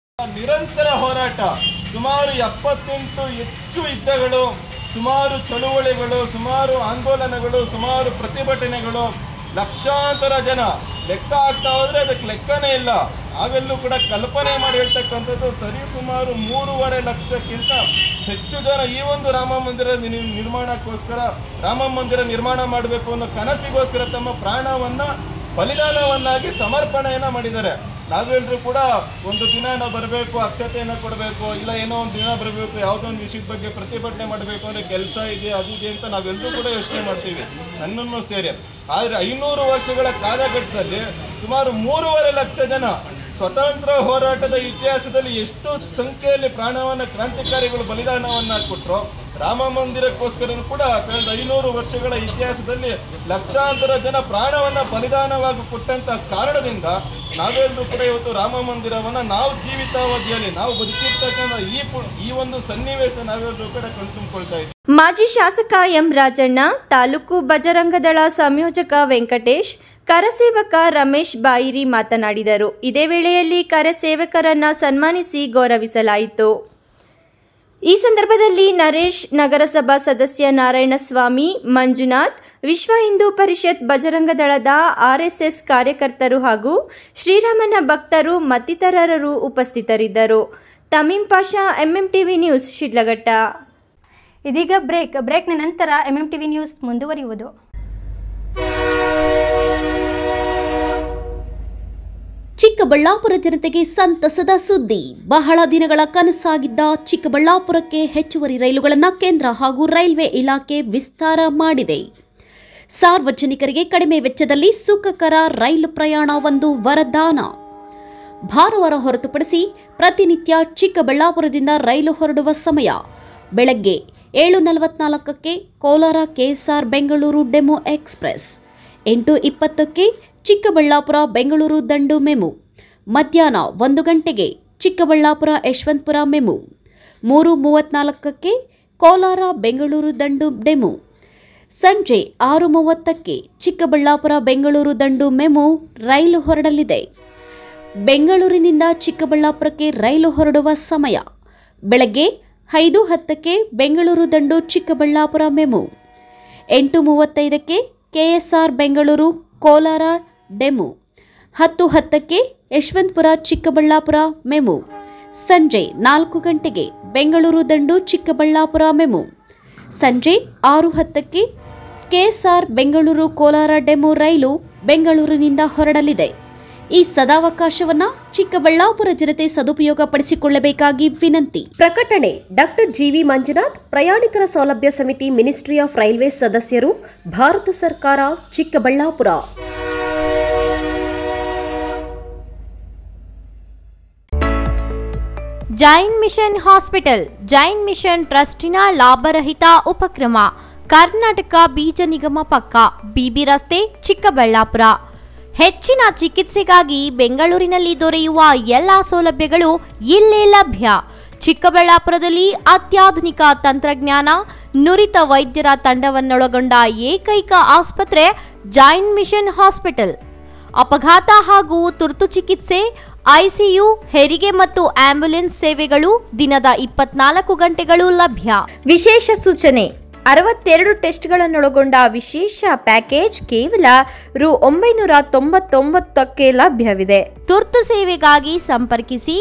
ನಿರಂತರ ಹೋರಾಟ, ಸುಮಾರು ಎಪ್ಪತ್ತೆಂಟು ಹೆಚ್ಚು ಯುದ್ಧಗಳು, ಸುಮಾರು ಚಳುವಳಿಗಳು, ಸುಮಾರು ಆಂದೋಲನಗಳು, ಸುಮಾರು ಪ್ರತಿಭಟನೆಗಳು, ಲಕ್ಷಾಂತರ ಜನ ಲೆಕ್ಕ ಆಗ್ತಾ ಹೋದ್ರೆ ಅದಕ್ಕೆ ಲೆಕ್ಕನೇ ಇಲ್ಲ. ಅವೆಲ್ಲೂ ಕೂಡ ಕಲ್ಪನೆ ಮಾಡಿ ಹೇಳ್ತಕ್ಕಂಥದ್ದು ಸರಿ ಸುಮಾರು ಮೂರುವರೆ ಲಕ್ಷಕ್ಕಿಂತ ಹೆಚ್ಚು ಜನ ಈ ಒಂದು ರಾಮ ಮಂದಿರ ನಿರ್ಮಾಣಕ್ಕೋಸ್ಕರ ರಾಮ ಮಂದಿರ ನಿರ್ಮಾಣ ಮಾಡಬೇಕು ಅನ್ನೋ ಕನಸಿಗೋಸ್ಕರ ತಮ್ಮ ಪ್ರಾಣವನ್ನ ಬಲಿದಾನವನ್ನಾಗಿ ಸಮರ್ಪಣೆಯನ್ನ ಮಾಡಿದ್ದಾರೆ. ನಾವೆಲ್ಲರೂ ಕೂಡ ಒಂದು ದಿನ ನಾವು ಬರಬೇಕು, ಅಕ್ಷತೆಯನ್ನು ಕೊಡಬೇಕು, ಇಲ್ಲ ಏನೋ ಒಂದು ದಿನ ಬರಬೇಕು, ಯಾವುದೋ ಒಂದು ವಿಷಯದ ಬಗ್ಗೆ ಪ್ರತಿಭಟನೆ ಮಾಡಬೇಕು ಅಂದರೆ ಕೆಲಸ ಇದೆ ಅದು ಇದೆ ಅಂತ ನಾವೆಲ್ಲರೂ ಕೂಡ ಯೋಚನೆ ಮಾಡ್ತೀವಿ, ನನ್ನನ್ನು ಸೇರಿ. ಆದರೆ ಐನೂರು ವರ್ಷಗಳ ಕಾಲಘಟ್ಟದಲ್ಲಿ ಸುಮಾರು ಮೂರುವರೆ ಲಕ್ಷ ಜನ ಸ್ವತಂತ್ರ ಹೋರಾಟದ ಇತಿಹಾಸದಲ್ಲಿ ಎಷ್ಟು ಸಂಖ್ಯೆಯಲ್ಲಿ ಪ್ರಾಣವನ್ನು ಕ್ರಾಂತಿಕಾರಿಗಳು ಬಲಿದಾನವನ್ನು ಕೊಟ್ಟರು. ರಾಮ ಮಂದಿರಕ್ಕೋಸ್ಕರ ಕೂಡ ಕಳೆದ ಐನೂರು ವರ್ಷಗಳ ಇತಿಹಾಸದಲ್ಲಿ ಲಕ್ಷಾಂತರ ಜನ ಪ್ರಾಣವನ್ನು ಬಲಿದಾನವಾಗಿ ಕೊಟ್ಟಂತ ಕಾರಣದಿಂದ ನಾವೆಲ್ಲರೂ ಕೂಡ ಇವತ್ತು ರಾಮ ಮಂದಿರವನ್ನು ನಾವು ಜೀವಿತಾವಧಿಯಲ್ಲಿ ನಾವು ಬದುಕಿರ್ತಕ್ಕಂಥ ಈ ಈ ಒಂದು ಸನ್ನಿವೇಶ ನಾವೆಲ್ಲರೂ ಕೂಡ ಕಣ್ತುಂಬಿಕೊಳ್ತಾ ಇದ್ದೀವಿ. ಮಾಜಿ ಶಾಸಕ ಎಂ ರಾಜಣ್ಣ, ತಾಲೂಕು ಬಜರಂಗದಳ ಸಂಯೋಜಕ ವೆಂಕಟೇಶ್, ಕರಸೇವಕ ರಮೇಶ್ ಬಾಯಿರಿ ಮಾತನಾಡಿದರು. ಇದೇ ವೇಳೆಯಲ್ಲಿ ಕರಸೇವಕರನ್ನ ಸನ್ಮಾನಿಸಿ ಗೌರವಿಸಲಾಯಿತು. ಈ ಸಂದರ್ಭದಲ್ಲಿ ನರೇಶ್, ನಗರಸಭಾ ಸದಸ್ಯ ನಾರಾಯಣಸ್ವಾಮಿ, ಮಂಜುನಾಥ್, ವಿಶ್ವ ಹಿಂದೂ ಪರಿಷತ್ ಬಜರಂಗದಳದ ಆರ್ಎಸ್ಎಸ್ ಕಾರ್ಯಕರ್ತರು ಹಾಗೂ ಶ್ರೀರಾಮನ ಭಕ್ತರು ಮತ್ತಿತರರು ಉಪಸ್ಥಿತರಿದ್ದರು. Tameem Pasha, MMTV news, Sidlaghatta. ಇದೀಗ ಬ್ರೇಕ್. ಬ್ರೇಕ್ನ ನಂತರ ಎಂಎಂಟಿವಿ ನ್ಯೂಸ್ ಮುಂದುವರಿಯುವುದು. ಚಿಕ್ಕಬಳ್ಳಾಪುರ ಜನತೆಗೆ ಸಂತಸದ ಸುದ್ದಿ. ಬಹಳ ದಿನಗಳ ಕನಸಾಗಿದ್ದ ಚಿಕ್ಕಬಳ್ಳಾಪುರಕ್ಕೆ ಹೆಚ್ಚುವರಿ ರೈಲುಗಳನ್ನು ಕೇಂದ್ರ ಹಾಗೂ ರೈಲ್ವೆ ಇಲಾಖೆ ವಿಸ್ತಾರ ಮಾಡಿದೆ. ಸಾರ್ವಜನಿಕರಿಗೆ ಕಡಿಮೆ ವೆಚ್ಚದಲ್ಲಿ ಸುಖಕರ ರೈಲು ಪ್ರಯಾಣ ಒಂದು ವರದಾನ. ಭಾನುವಾರ ಹೊರತುಪಡಿಸಿ ಪ್ರತಿನಿತ್ಯ ಚಿಕ್ಕಬಳ್ಳಾಪುರದಿಂದ ರೈಲು ಹೊರಡುವ ಸಮಯ ಬೆಳಗ್ಗೆ ಏಳು ನಲವತ್ನಾಲ್ಕಕ್ಕೆ Kolar KSR Bengaluru DEMU express, ಎಂಟು ಇಪ್ಪತ್ತಕ್ಕೆ ಚಿಕ್ಕಬಳ್ಳಾಪುರ ಬೆಂಗಳೂರು ದಂಡು ಮೆಮು, ಮಧ್ಯಾಹ್ನ ಒಂದು ಗಂಟೆಗೆ ಚಿಕ್ಕಬಳ್ಳಾಪುರ ಯಶವಂತಪುರ ಮೆಮು, ಮೂರು ಮೂವತ್ನಾಲ್ಕಕ್ಕೆ ಕೋಲಾರ ಬೆಂಗಳೂರು ದಂಡು ಡೆಮು, ಸಂಜೆ ಆರು ಮೂವತ್ತಕ್ಕೆ ಚಿಕ್ಕಬಳ್ಳಾಪುರ ಬೆಂಗಳೂರು ದಂಡು ಮೆಮು ರೈಲು ಹೊರಡಲಿದೆ. ಬೆಂಗಳೂರಿನಿಂದ ಚಿಕ್ಕಬಳ್ಳಾಪುರಕ್ಕೆ ರೈಲು ಹೊರಡುವ ಸಮಯ ಬೆಳಗ್ಗೆ ಐದು ಹತ್ತಕ್ಕೆ ಬೆಂಗಳೂರು ದಂಡು ಚಿಕ್ಕಬಳ್ಳಾಪುರ ಮೆಮು, ಎಂಟು ಮೂವತ್ತೈದಕ್ಕೆ ಕೆಎಸ್ಆರ್ ಬೆಂಗಳೂರು ಕೋಲಾರ ಡೆಮು, ಹತ್ತು ಹತ್ತಕ್ಕೆ ಯಶವಂತಪುರ ಚಿಕ್ಕಬಳ್ಳಾಪುರ ಮೆಮು, ಸಂಜೆ ನಾಲ್ಕು ಗಂಟೆಗೆ ಬೆಂಗಳೂರು ದಂಡು ಚಿಕ್ಕಬಳ್ಳಾಪುರ ಮೆಮು, ಸಂಜೆ ಆರು ಹತ್ತಕ್ಕೆ ಕೆಎಸ್ಆರ್ ಬೆಂಗಳೂರು ಕೋಲಾರ ಡೆಮು ರೈಲು ಬೆಂಗಳೂರಿನಿಂದ ಹೊರಡಲಿದೆ. ಈ ಸದಾವಕಾಶವನ್ನು ಚಿಕ್ಕಬಳ್ಳಾಪುರ ಜನತೆ ಸದುಪಯೋಗ ಪಡಿಸಿಕೊಳ್ಳಬೇಕಾಗಿ ವಿನಂತಿ. ಪ್ರಕಟಣೆ ಡಾಕ್ಟರ್ ಜಿವಿ ಮಂಜುನಾಥ್, ಪ್ರಯಾಣಿಕರ ಸೌಲಭ್ಯ ಸಮಿತಿ, ಮಿನಿಸ್ಟ್ರಿ ಆಫ್ ರೈಲ್ವೇಸ್ ಸದಸ್ಯರು, ಭಾರತ ಸರ್ಕಾರ, Chikkaballapur. Jain mission hospital, Jain mission ಟ್ರಸ್ಟಿನ ಲಾಭರಹಿತ ಉಪಕ್ರಮ, ಕರ್ನಾಟಕ ಬೀಜ ನಿಗಮ ಪಕ್ಕ, ಬಿಬಿ ರಸ್ತೆ, ಚಿಕ್ಕಬಳ್ಳಾಪುರ. ಹೆಚ್ಚಿನ ಚಿಕಿತ್ಸೆಗಾಗಿ ಬೆಂಗಳೂರಿನಲ್ಲಿ ದೊರೆಯುವ ಎಲ್ಲ ಸೌಲಭ್ಯಗಳು ಇಲ್ಲೇ ಲಭ್ಯ. ಚಿಕ್ಕಬಳ್ಳಾಪುರದಲ್ಲಿ ಅತ್ಯಾಧುನಿಕ ತಂತ್ರಜ್ಞಾನ, ನುರಿತ ವೈದ್ಯರ ತಂಡವನ್ನೊಳಗೊಂಡ ಏಕೈಕ ಆಸ್ಪತ್ರೆ ಜೈನ್ ಮಿಷನ್ ಹಾಸ್ಪಿಟಲ್. ಅಪಘಾತ ಹಾಗೂ ತುರ್ತು ಚಿಕಿತ್ಸೆ, ಐಸಿಯು, ಹೆರಿಗೆ ಮತ್ತು ಆಂಬ್ಯುಲೆನ್ಸ್ ಸೇವೆಗಳು ದಿನದ ಇಪ್ಪತ್ನಾಲ್ಕು ಗಂಟೆಗಳು ಲಭ್ಯ. ವಿಶೇಷ ಸೂಚನೆ: ಅರವತ್ತೆರಡು ಟೆಸ್ಟ್ಗಳನ್ನೊಳಗೊಂಡ ವಿಶೇಷ ಪ್ಯಾಕೇಜ್ ಕೇವಲ ರು ಒಂಬೈನೂರ ತೊಂಬತ್ತೊಂಬತ್ತಕ್ಕೆ ಲಭ್ಯವಿದೆ. ತುರ್ತು ಸೇವೆಗಾಗಿ ಸಂಪರ್ಕಿಸಿ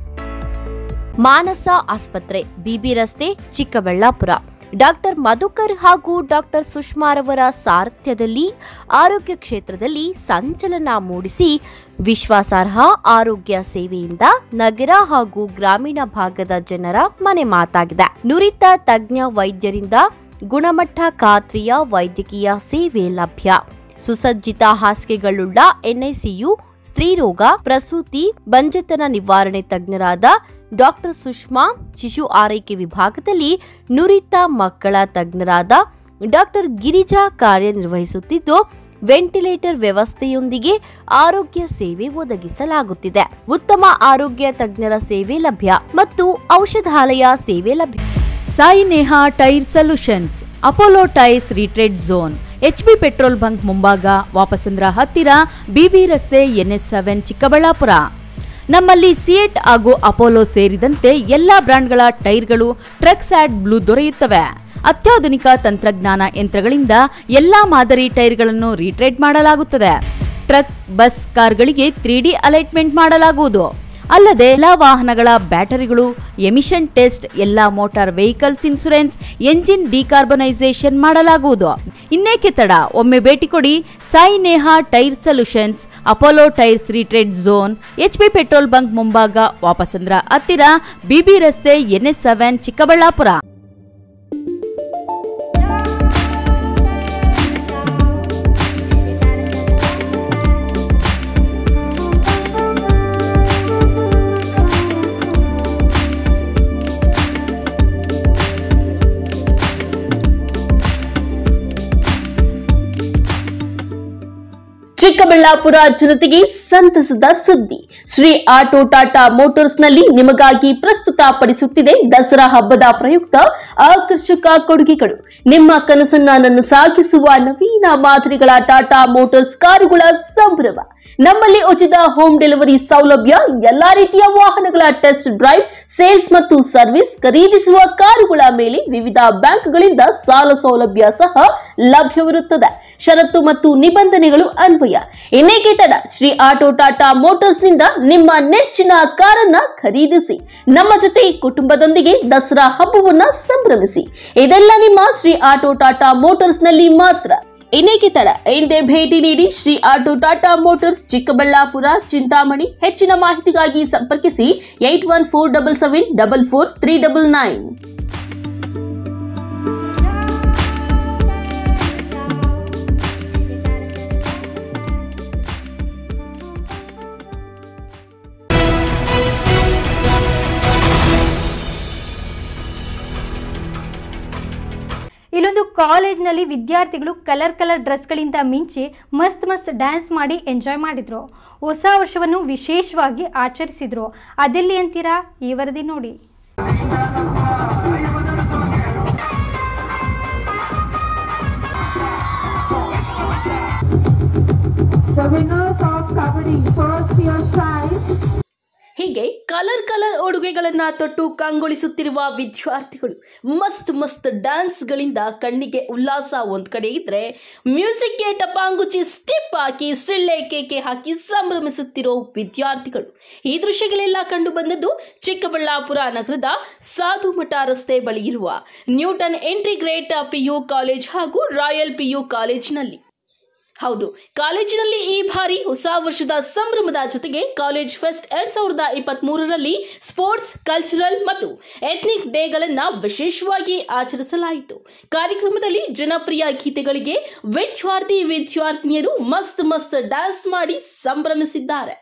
ಮಾನಸ ಆಸ್ಪತ್ರೆ, ಬಿಬಿ ರಸ್ತೆ, ಚಿಕ್ಕಬಳ್ಳಾಪುರ. ಡಾಕ್ಟರ್ ಮಧುಕರ್ ಹಾಗೂ ಡಾಕ್ಟರ್ ಸುಷ್ಮಾರವರ ಸಾರಥ್ಯದಲ್ಲಿ ಆರೋಗ್ಯ ಕ್ಷೇತ್ರದಲ್ಲಿ ಸಂಚಲನ ಮೂಡಿಸಿ ವಿಶ್ವಾಸಾರ್ಹ ಆರೋಗ್ಯ ಸೇವೆಯಿಂದ ನಗರ ಹಾಗೂ ಗ್ರಾಮೀಣ ಭಾಗದ ಜನರ ಮನೆ ಮಾತಾಗಿದೆ. ನುರಿತ ತಜ್ಞ ವೈದ್ಯರಿಂದ ಗುಣಮಟ್ಟ ಖಾತ್ರಿಯ ವೈದ್ಯಕೀಯ ಸೇವೆ ಲಭ್ಯ. ಸುಸಜ್ಜಿತ ಹಾಸಿಗೆಗಳುಳ್ಳ ಎನ್ಐಸಿಯು, ಸ್ತ್ರೀರೋಗ, ಪ್ರಸೂತಿ, ಬಂಜೆತನ ನಿವಾರಣೆ ತಜ್ಞರಾದ ಡಾಕ್ಟರ್ ಸುಷ್ಮಾ, ಶಿಶು ಆರೈಕೆ ವಿಭಾಗದಲ್ಲಿ ನುರಿತ ಮಕ್ಕಳ ತಜ್ಞರಾದ ಡಾಕ್ಟರ್ ಗಿರಿಜಾ ಕಾರ್ಯನಿರ್ವಹಿಸುತ್ತಿದ್ದು, ವೆಂಟಿಲೇಟರ್ ವ್ಯವಸ್ಥೆಯೊಂದಿಗೆ ಆರೋಗ್ಯ ಸೇವೆ ಒದಗಿಸಲಾಗುತ್ತಿದೆ. ಉತ್ತಮ ಆರೋಗ್ಯ ತಜ್ಞರ ಸೇವೆ ಲಭ್ಯ ಮತ್ತು ಔಷಧಾಲಯ ಸೇವೆ ಲಭ್ಯ. Sai Neha tyre solutions, Apollo tyres retread zone, HB petrol bunk ಮುಂಭಾಗ, ವಾಪಸಂದ್ರ ಹತ್ತಿರ, ಬಿಬಿ ರಸ್ತೆ, ಎನ್ಎಸ್ ಸೆವೆನ್, ಚಿಕ್ಕಬಳ್ಳಾಪುರ. ನಮ್ಮಲ್ಲಿ ಸಿಯೆಟ್ ಹಾಗೂ ಅಪೋಲೋ ಸೇರಿದಂತೆ ಎಲ್ಲಾ ಬ್ರಾಂಡ್ಗಳ ಟೈರ್ಗಳು ಟ್ರಕ್ಸ್ ಆ್ಯಡ್ ಬ್ಲೂ ದೊರೆಯುತ್ತವೆ. ಅತ್ಯಾಧುನಿಕ ತಂತ್ರಜ್ಞಾನ ಯಂತ್ರಗಳಿಂದ ಎಲ್ಲಾ ಮಾದರಿ ಟೈರ್ಗಳನ್ನು ರೀಟ್ರೇಡ್ ಮಾಡಲಾಗುತ್ತದೆ. ಟ್ರಕ್, ಬಸ್, ಕಾರ್ಗಳಿಗೆ ತ್ರೀ ಡಿ ಅಲೈಟ್ಮೆಂಟ್ ಮಾಡಲಾಗುವುದು. ಅಲ್ಲದೆ ಎಲ್ಲಾ ವಾಹನಗಳ ಬ್ಯಾಟರಿಗಳು ಎಮಿಷನ್ ಟೆಸ್ಟ್, ಎಲ್ಲಾ motor vehicles insurance, engine decarbonisation ಮಾಡಲಾಗುವುದು. ಇನ್ನೇಕೆ ತಡ, ಒಮ್ಮೆ ಭೇಟಿ ಕೊಡಿ. Sai Neha tyre solutions, Apollo tyres retread zone, HP petrol bunk ಮುಂಭಾಗ, ವಾಪಸಂದ್ರ ಹತ್ತಿರ, ಬಿಬಿ ರಸ್ತೆ, ಎನ್ಎಸ್ ಸೆವೆನ್, ಚಿಕ್ಕಬಳ್ಳಾಪುರ. ಚಿಕ್ಕಬಳ್ಳಾಪುರ ಜನತೆಗೆ ಸಂತಸದ ಸುದ್ದಿ. ಶ್ರೀ ಆಟೋ ಟಾಟಾ ಮೋಟಾರ್ಸ್ ನಲ್ಲಿ ನಿಮಗಾಗಿ ಪ್ರಸ್ತುತಪಡಿಸುತ್ತಿದೆ ದಸರಾ ಹಬ್ಬದ ಪ್ರಯುಕ್ತ ಆಕರ್ಷಕ ಕೊಡುಗೆಗಳು. ನಿಮ್ಮ ಕನಸನ್ನ ನನಸಾಗಿಸುವ ನವೀನ ಮಾದರಿಗಳ ಟಾಟಾ ಮೋಟಾರ್ಸ್ ಕಾರುಗಳ ಸಂಭ್ರಮ. ನಮ್ಮಲ್ಲಿ ಉಚಿತ ಹೋಮ್ ಡೆಲಿವರಿ ಸೌಲಭ್ಯ, ಎಲ್ಲಾ ರೀತಿಯ ವಾಹನಗಳ ಟೆಸ್ಟ್ ಡ್ರೈವ್, ಸೇಲ್ಸ್ ಮತ್ತು ಸರ್ವಿಸ್, ಖರೀದಿಸುವ ಕಾರುಗಳ ಮೇಲೆ ವಿವಿಧ ಬ್ಯಾಂಕ್ಗಳಿಂದ ಸಾಲ ಸೌಲಭ್ಯ ಸಹ ಲಭ್ಯವಿರುತ್ತದೆ. ಷರತ್ತು ಮತ್ತು ನಿಬಂಧನೆಗಳು ಅನ್ವಯ. ಇನ್ನೇಕೆ ತಡ, ಶ್ರೀ ಆಟೋ ಟಾಟಾ ಮೋಟಾರ್ಸ್ ನಿಂದ ನಿಮ್ಮ ನೆಚ್ಚಿನ ಕಾರನ್ನ ಖರೀದಿಸಿ. ನಮ್ಮ ಜೊತೆ ಕುಟುಂಬದೊಂದಿಗೆ ದಸರಾ ಹಬ್ಬವನ್ನ ಸಂಭ್ರಮಿಸಿ. ಇದೆಲ್ಲ ನಿಮ್ಮ ಶ್ರೀ ಆಟೋ ಟಾಟಾ ಮೋಟಾರ್ಸ್ ನಲ್ಲಿ ಮಾತ್ರ. ಇನ್ನೇಕೆ ತಡ ಹಿಂದೆ ಭೇಟಿ ನೀಡಿ ಶ್ರೀ ಆಟೋ ಟಾಟಾ ಮೋಟಾರ್ಸ್ ಚಿಕ್ಕಬಳ್ಳಾಪುರ ಚಿಂತಾಮಣಿ. ಹೆಚ್ಚಿನ ಮಾಹಿತಿಗಾಗಿ ಸಂಪರ್ಕಿಸಿ eight one four double seven double four three double nine. ಇಲ್ಲೊಂದು ಕಾಲೇಜ್ನಲ್ಲಿ ವಿದ್ಯಾರ್ಥಿಗಳು ಕಲರ್ ಕಲರ್ ಡ್ರೆಸ್ಗಳಿಂದ ಮಿಂಚಿ ಮಸ್ತ್ ಮಸ್ತ್ ಡ್ಯಾನ್ಸ್ ಮಾಡಿ ಎಂಜಾಯ್ ಮಾಡಿದ್ರು. ಹೊಸ ವರ್ಷವನ್ನು ವಿಶೇಷವಾಗಿ ಆಚರಿಸಿದ್ರು. ಅದೆಲ್ಲಿ ಅಂತೀರಾ? ಈ ವರದಿ ನೋಡಿ. ಹೀಗೆ ಕಲರ್ ಕಲರ್ ಉಡುಗೆಗಳನ್ನ ತೊಟ್ಟು ಕಂಗೊಳಿಸುತ್ತಿರುವ ವಿದ್ಯಾರ್ಥಿಗಳು ಮಸ್ತ್ ಮಸ್ತ್ ಡ್ಯಾನ್ಸ್ಗಳಿಂದ ಕಣ್ಣಿಗೆ ಉಲ್ಲಾಸ ಒಂದ್ ಕಡೆ ಇದ್ರೆ, ಮ್ಯೂಸಿಕ್ಗೆ ಟಪಾಂಗುಚಿ ಸ್ಟೆಪ್ ಹಾಕಿ ಸಿಳ್ಳೆ ಕೇಕೆ ಹಾಕಿ ಸಂಭ್ರಮಿಸುತ್ತಿರೋ ವಿದ್ಯಾರ್ಥಿಗಳು. ಈ ದೃಶ್ಯಗಳೆಲ್ಲ ಕಂಡು ಬಂದದ್ದು ಚಿಕ್ಕಬಳ್ಳಾಪುರ ನಗರದ ಸಾಧುಮಠ ರಸ್ತೆ ಬಳಿ ಇರುವ ನ್ಯೂಟನ್ ಇಂಟಿಗ್ರೇಟ್ ಪಿಯು ಕಾಲೇಜ್ ಹಾಗೂ ರಾಯಲ್ ಪಿಯು ಕಾಲೇಜಿನಲ್ಲಿ. ಹೌದು, ಕಾಲೇಜಿನಲ್ಲಿ ಈ ಬಾರಿ ಹೊಸ ವರ್ಷದ ಸಂಭ್ರಮದ ಜೊತೆಗೆ ಕಾಲೇಜ್ ಫೆಸ್ಟ್ ಎರಡ್ ಸಾವಿರದ ಇಪ್ಪತ್ತ್ ಮೂರರಲ್ಲಿ ಸ್ಪೋರ್ಟ್ಸ್, ಕಲ್ಚರಲ್ ಮತ್ತು ಎಥ್ನಿಕ್ ಡೇಗಳನ್ನ ವಿಶೇಷವಾಗಿ ಆಚರಿಸಲಾಯಿತು. ಕಾರ್ಯಕ್ರಮದಲ್ಲಿ ಜನಪ್ರಿಯ ಗೀತೆಗಳಿಗೆ ವಿದ್ಯಾರ್ಥಿ ವಿದ್ಯಾರ್ಥಿನಿಯರು ಮಸ್ತ್ ಮಸ್ತ್ ಡ್ಯಾನ್ಸ್ ಮಾಡಿ ಸಂಭ್ರಮಿಸಿದ್ದಾರೆ.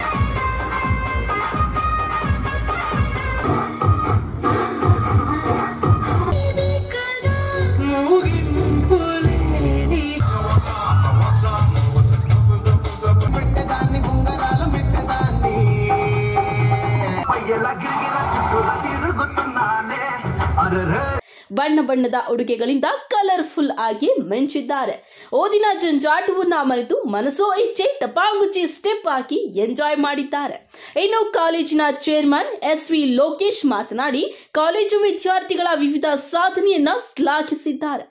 ಬಣ್ಣ ಬಣ್ಣದ ಉಡುಗೆಗಳಿಂದ ಕಲರ್ಫುಲ್ ಆಗಿ ಮಿಂಚಿದ್ದಾರೆ. ಓದಿನ ಜಂಜಾಟವನ್ನ ಮರೆತು ಮನಸೋ ಇಚ್ಛೆ ಟಪಾಂಗುಚಿ ಸ್ಟೆಪ್ ಹಾಕಿ ಎಂಜಾಯ್ ಮಾಡಿದ್ದಾರೆ. ಇನ್ನು ಕಾಲೇಜಿನ ಚೇರ್ಮನ್ ಎಸ್ ವಿ ಲೋಕೇಶ್ ಮಾತನಾಡಿ ಕಾಲೇಜು ವಿದ್ಯಾರ್ಥಿಗಳ ವಿವಿಧ ಸಾಧನೆಯನ್ನ ಶ್ಲಾಘಿಸಿದ್ದಾರೆ.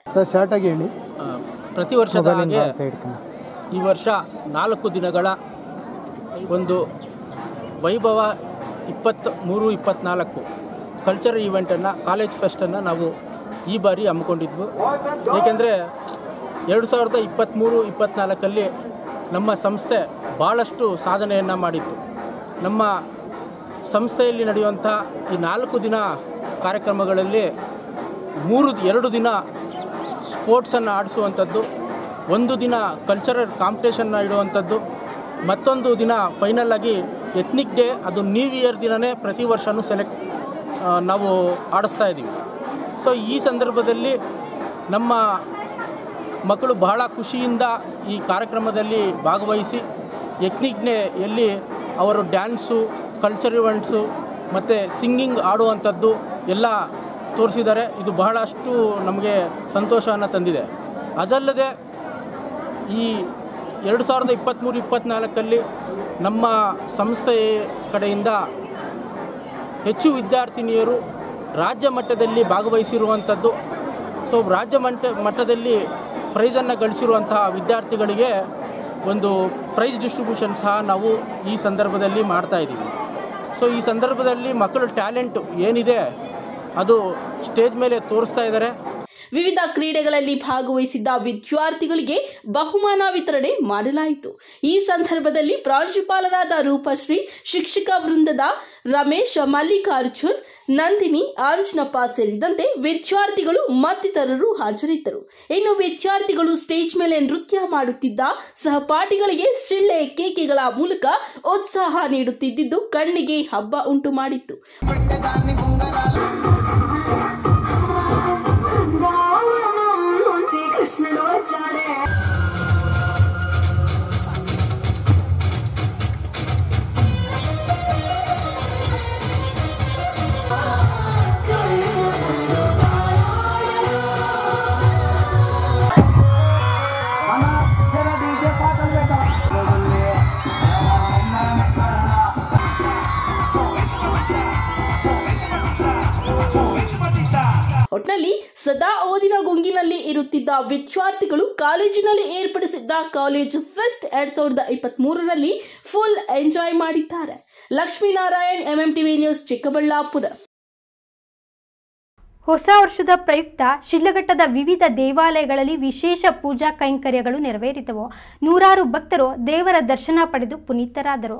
ಪ್ರತಿ ವರ್ಷದ ಹಾಗೆ ಈ ವರ್ಷ ನಾಲ್ಕು ದಿನಗಳ ಒಂದು ವೈಭವ ಇಪ್ಪತ್ತ್ ಮೂರು ಇಪ್ಪತ್ತ್ನಾಲ್ಕು ಕಲ್ಚರಲ್ ಈವೆಂಟನ್ನು, ಕಾಲೇಜ್ ಫೆಸ್ಟನ್ನು ನಾವು ಈ ಬಾರಿ ಹಮ್ಮಿಕೊಂಡಿದ್ವು. ಏಕೆಂದರೆ ಎರಡು ಸಾವಿರದ ಇಪ್ಪತ್ತ್ಮೂರು ಇಪ್ಪತ್ತ್ನಾಲ್ಕಲ್ಲಿ ನಮ್ಮ ಸಂಸ್ಥೆ ಭಾಳಷ್ಟು ಸಾಧನೆಯನ್ನು ಮಾಡಿತ್ತು. ನಮ್ಮ ಸಂಸ್ಥೆಯಲ್ಲಿ ನಡೆಯುವಂಥ ಈ ನಾಲ್ಕು ದಿನ ಕಾರ್ಯಕ್ರಮಗಳಲ್ಲಿ ಮೂರು ಎರಡು ದಿನ ಸ್ಪೋರ್ಟ್ಸನ್ನು ಆಡಿಸುವಂಥದ್ದು, ಒಂದು ದಿನ ಕಲ್ಚರಲ್ ಕಾಂಪಿಟೇಷನ್ನ ಇಡುವಂಥದ್ದು, ಮತ್ತೊಂದು ದಿನ ಫೈನಲ್ ಆಗಿ ಎಥ್ನಿಕ್ ಡೇ, ಅದು ನ್ಯೂ ಇಯರ್ ದಿನವೇ ಪ್ರತಿ ವರ್ಷವೂ ಸೆಲೆಕ್ಟ್ ನಾವು ಆಡಿಸ್ತಾ ಇದ್ದೀವಿ. ಸೊ ಈ ಸಂದರ್ಭದಲ್ಲಿ ನಮ್ಮ ಮಕ್ಕಳು ಬಹಳ ಖುಷಿಯಿಂದ ಈ ಕಾರ್ಯಕ್ರಮದಲ್ಲಿ ಭಾಗವಹಿಸಿ ಎಥ್ನಿಕ್ ಡೇಯಲ್ಲಿ ಅವರು ಡ್ಯಾನ್ಸು, ಕಲ್ಚರ್ ಇವೆಂಟ್ಸು ಮತ್ತು ಸಿಂಗಿಂಗ್ ಆಡುವಂಥದ್ದು ಎಲ್ಲ ತೋರಿಸಿದ್ದಾರೆ. ಇದು ಬಹಳಷ್ಟು ನಮಗೆ ಸಂತೋಷವನ್ನು ತಂದಿದೆ. ಅದಲ್ಲದೆ ಈ ಎರಡು ಸಾವಿರದ ಇಪ್ಪತ್ತ್ಮೂರು ಇಪ್ಪತ್ತ್ನಾಲ್ಕಲ್ಲಿ ನಮ್ಮ ಸಂಸ್ಥೆ ಕಡೆಯಿಂದ ಹೆಚ್ಚು ವಿದ್ಯಾರ್ಥಿನಿಯರು ರಾಜ್ಯ ಮಟ್ಟದಲ್ಲಿ ಭಾಗವಹಿಸಿರುವಂಥದ್ದು. ಸೊ ರಾಜ್ಯ ಮಟ್ಟ ಮಟ್ಟದಲ್ಲಿ ಪ್ರೈಸನ್ನು ಗಳಿಸಿರುವಂತಹ ವಿದ್ಯಾರ್ಥಿಗಳಿಗೆ ಒಂದು ಪ್ರೈಸ್ ಡಿಸ್ಟ್ರಿಬ್ಯೂಷನ್ ಸಹ ನಾವು ಈ ಸಂದರ್ಭದಲ್ಲಿ ಮಾಡ್ತಾಯಿದ್ದೀವಿ. ಸೊ ಈ ಸಂದರ್ಭದಲ್ಲಿ ಮಕ್ಕಳ ಟ್ಯಾಲೆಂಟು ಏನಿದೆ ಅದು ಸ್ಟೇಜ್ ಮೇಲೆ ತೋರಿಸ್ತಾ ಇದ್ದಾರೆ. ವಿವಿಧ ಕ್ರೀಡೆಗಳಲ್ಲಿ ಭಾಗವಹಿಸಿದ್ದ ವಿದ್ಯಾರ್ಥಿಗಳಿಗೆ ಬಹುಮಾನ ವಿತರಣೆ ಮಾಡಲಾಯಿತು. ಈ ಸಂದರ್ಭದಲ್ಲಿ ಪ್ರಾಂಶುಪಾಲರಾದ ರೂಪಶ್ರೀ, ಶಿಕ್ಷಕ ವೃಂದದ ರಮೇಶ್, ಮಲ್ಲಿಕಾರ್ಜುನ್, ನಂದಿನಿ, ಆಂಜನಪ್ಪ ಸೇರಿದಂತೆ ವಿದ್ಯಾರ್ಥಿಗಳು ಮತ್ತಿತರರು ಹಾಜರಿದ್ದರು. ಇನ್ನು ವಿದ್ಯಾರ್ಥಿಗಳು ಸ್ಟೇಜ್ ಮೇಲೆ ನೃತ್ಯ ಮಾಡುತ್ತಿದ್ದ ಸಹಪಾಠಿಗಳಿಗೆ ಸಿಳ್ಳೆ ಕೇಕೆಗಳ ಮೂಲಕ ಉತ್ಸಾಹ ನೀಡುತ್ತಿದ್ದು ಕಣ್ಣಿಗೆ ಹಬ್ಬ ಉಂಟು ಮಾಡಿತ್ತು. ಒಟ್ನಲ್ಲಿ ಸದಾ ಓದಿನ ಗುಂಗಿನಲ್ಲಿ ಇರುತ್ತಿದ್ದ ವಿದ್ಯಾರ್ಥಿಗಳು ಕಾಲೇಜಿನಲ್ಲಿ ಏರ್ಪಡಿಸಿದ್ದ ಕಾಲೇಜ್ ಫೆಸ್ಟ್ ಎರಡ್ ಸಾವಿರದ ಇಪ್ಪತ್ತ್ ಮೂರರಲ್ಲಿ ಫುಲ್ ಎಂಜಾಯ್ ಮಾಡಿದ್ದಾರೆ. Lakshminarayan, MM TV news, Chikkaballapur. ಹೊಸ ವರ್ಷದ ಪ್ರಯುಕ್ತ ಶಿಡ್ಲಘಟ್ಟದ ವಿವಿಧ ದೇವಾಲಯಗಳಲ್ಲಿ ವಿಶೇಷ ಪೂಜಾ ಕೈಂಕರ್ಯಗಳು ನೆರವೇರಿದವು. ನೂರಾರು ಭಕ್ತರು ದೇವರ ದರ್ಶನ ಪಡೆದು ಪುನೀತರಾದರು.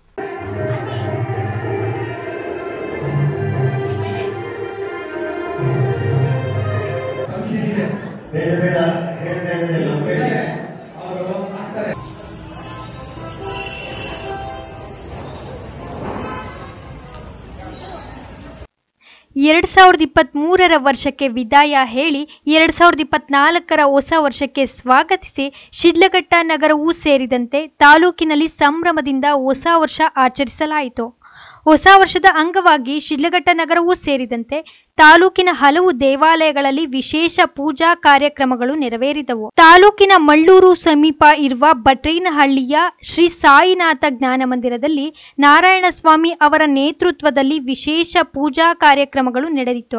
ಎರಡ್ ಸಾವಿರದ ಇಪ್ಪತ್ತ್ ಮೂರರ ವರ್ಷಕ್ಕೆ ವಿದಾಯ ಹೇಳಿ ಎರಡ್ ಸಾವಿರದ ಇಪ್ಪತ್ನಾಲ್ಕರ ಹೊಸ ವರ್ಷಕ್ಕೆ ಸ್ವಾಗತಿಸಿ ಶಿಡ್ಲಘಟ್ಟ ನಗರವೂ ಸೇರಿದಂತೆ ತಾಲೂಕಿನಲ್ಲಿ ಸಂಭ್ರಮದಿಂದ ಹೊಸ ವರ್ಷ ಆಚರಿಸಲಾಯಿತು. ಹೊಸ ವರ್ಷದ ಅಂಗವಾಗಿ ಶಿಡ್ಲಘಟ್ಟ ನಗರವೂ ಸೇರಿದಂತೆ ತಾಲೂಕಿನ ಹಲವು ದೇವಾಲಯಗಳಲ್ಲಿ ವಿಶೇಷ ಪೂಜಾ ಕಾರ್ಯಕ್ರಮಗಳು ನೆರವೇರಿದವು. ತಾಲೂಕಿನ ಮಳ್ಳೂರು ಸಮೀಪ ಇರುವ ಭಟ್ರೇನಹಳ್ಳಿಯ ಶ್ರೀ ಸಾಯಿನಾಥ ಜ್ಞಾನ ಮಂದಿರದಲ್ಲಿ ನಾರಾಯಣಸ್ವಾಮಿ ಅವರ ನೇತೃತ್ವದಲ್ಲಿ ವಿಶೇಷ ಪೂಜಾ ಕಾರ್ಯಕ್ರಮಗಳು ನಡೆದಿತ್ತು.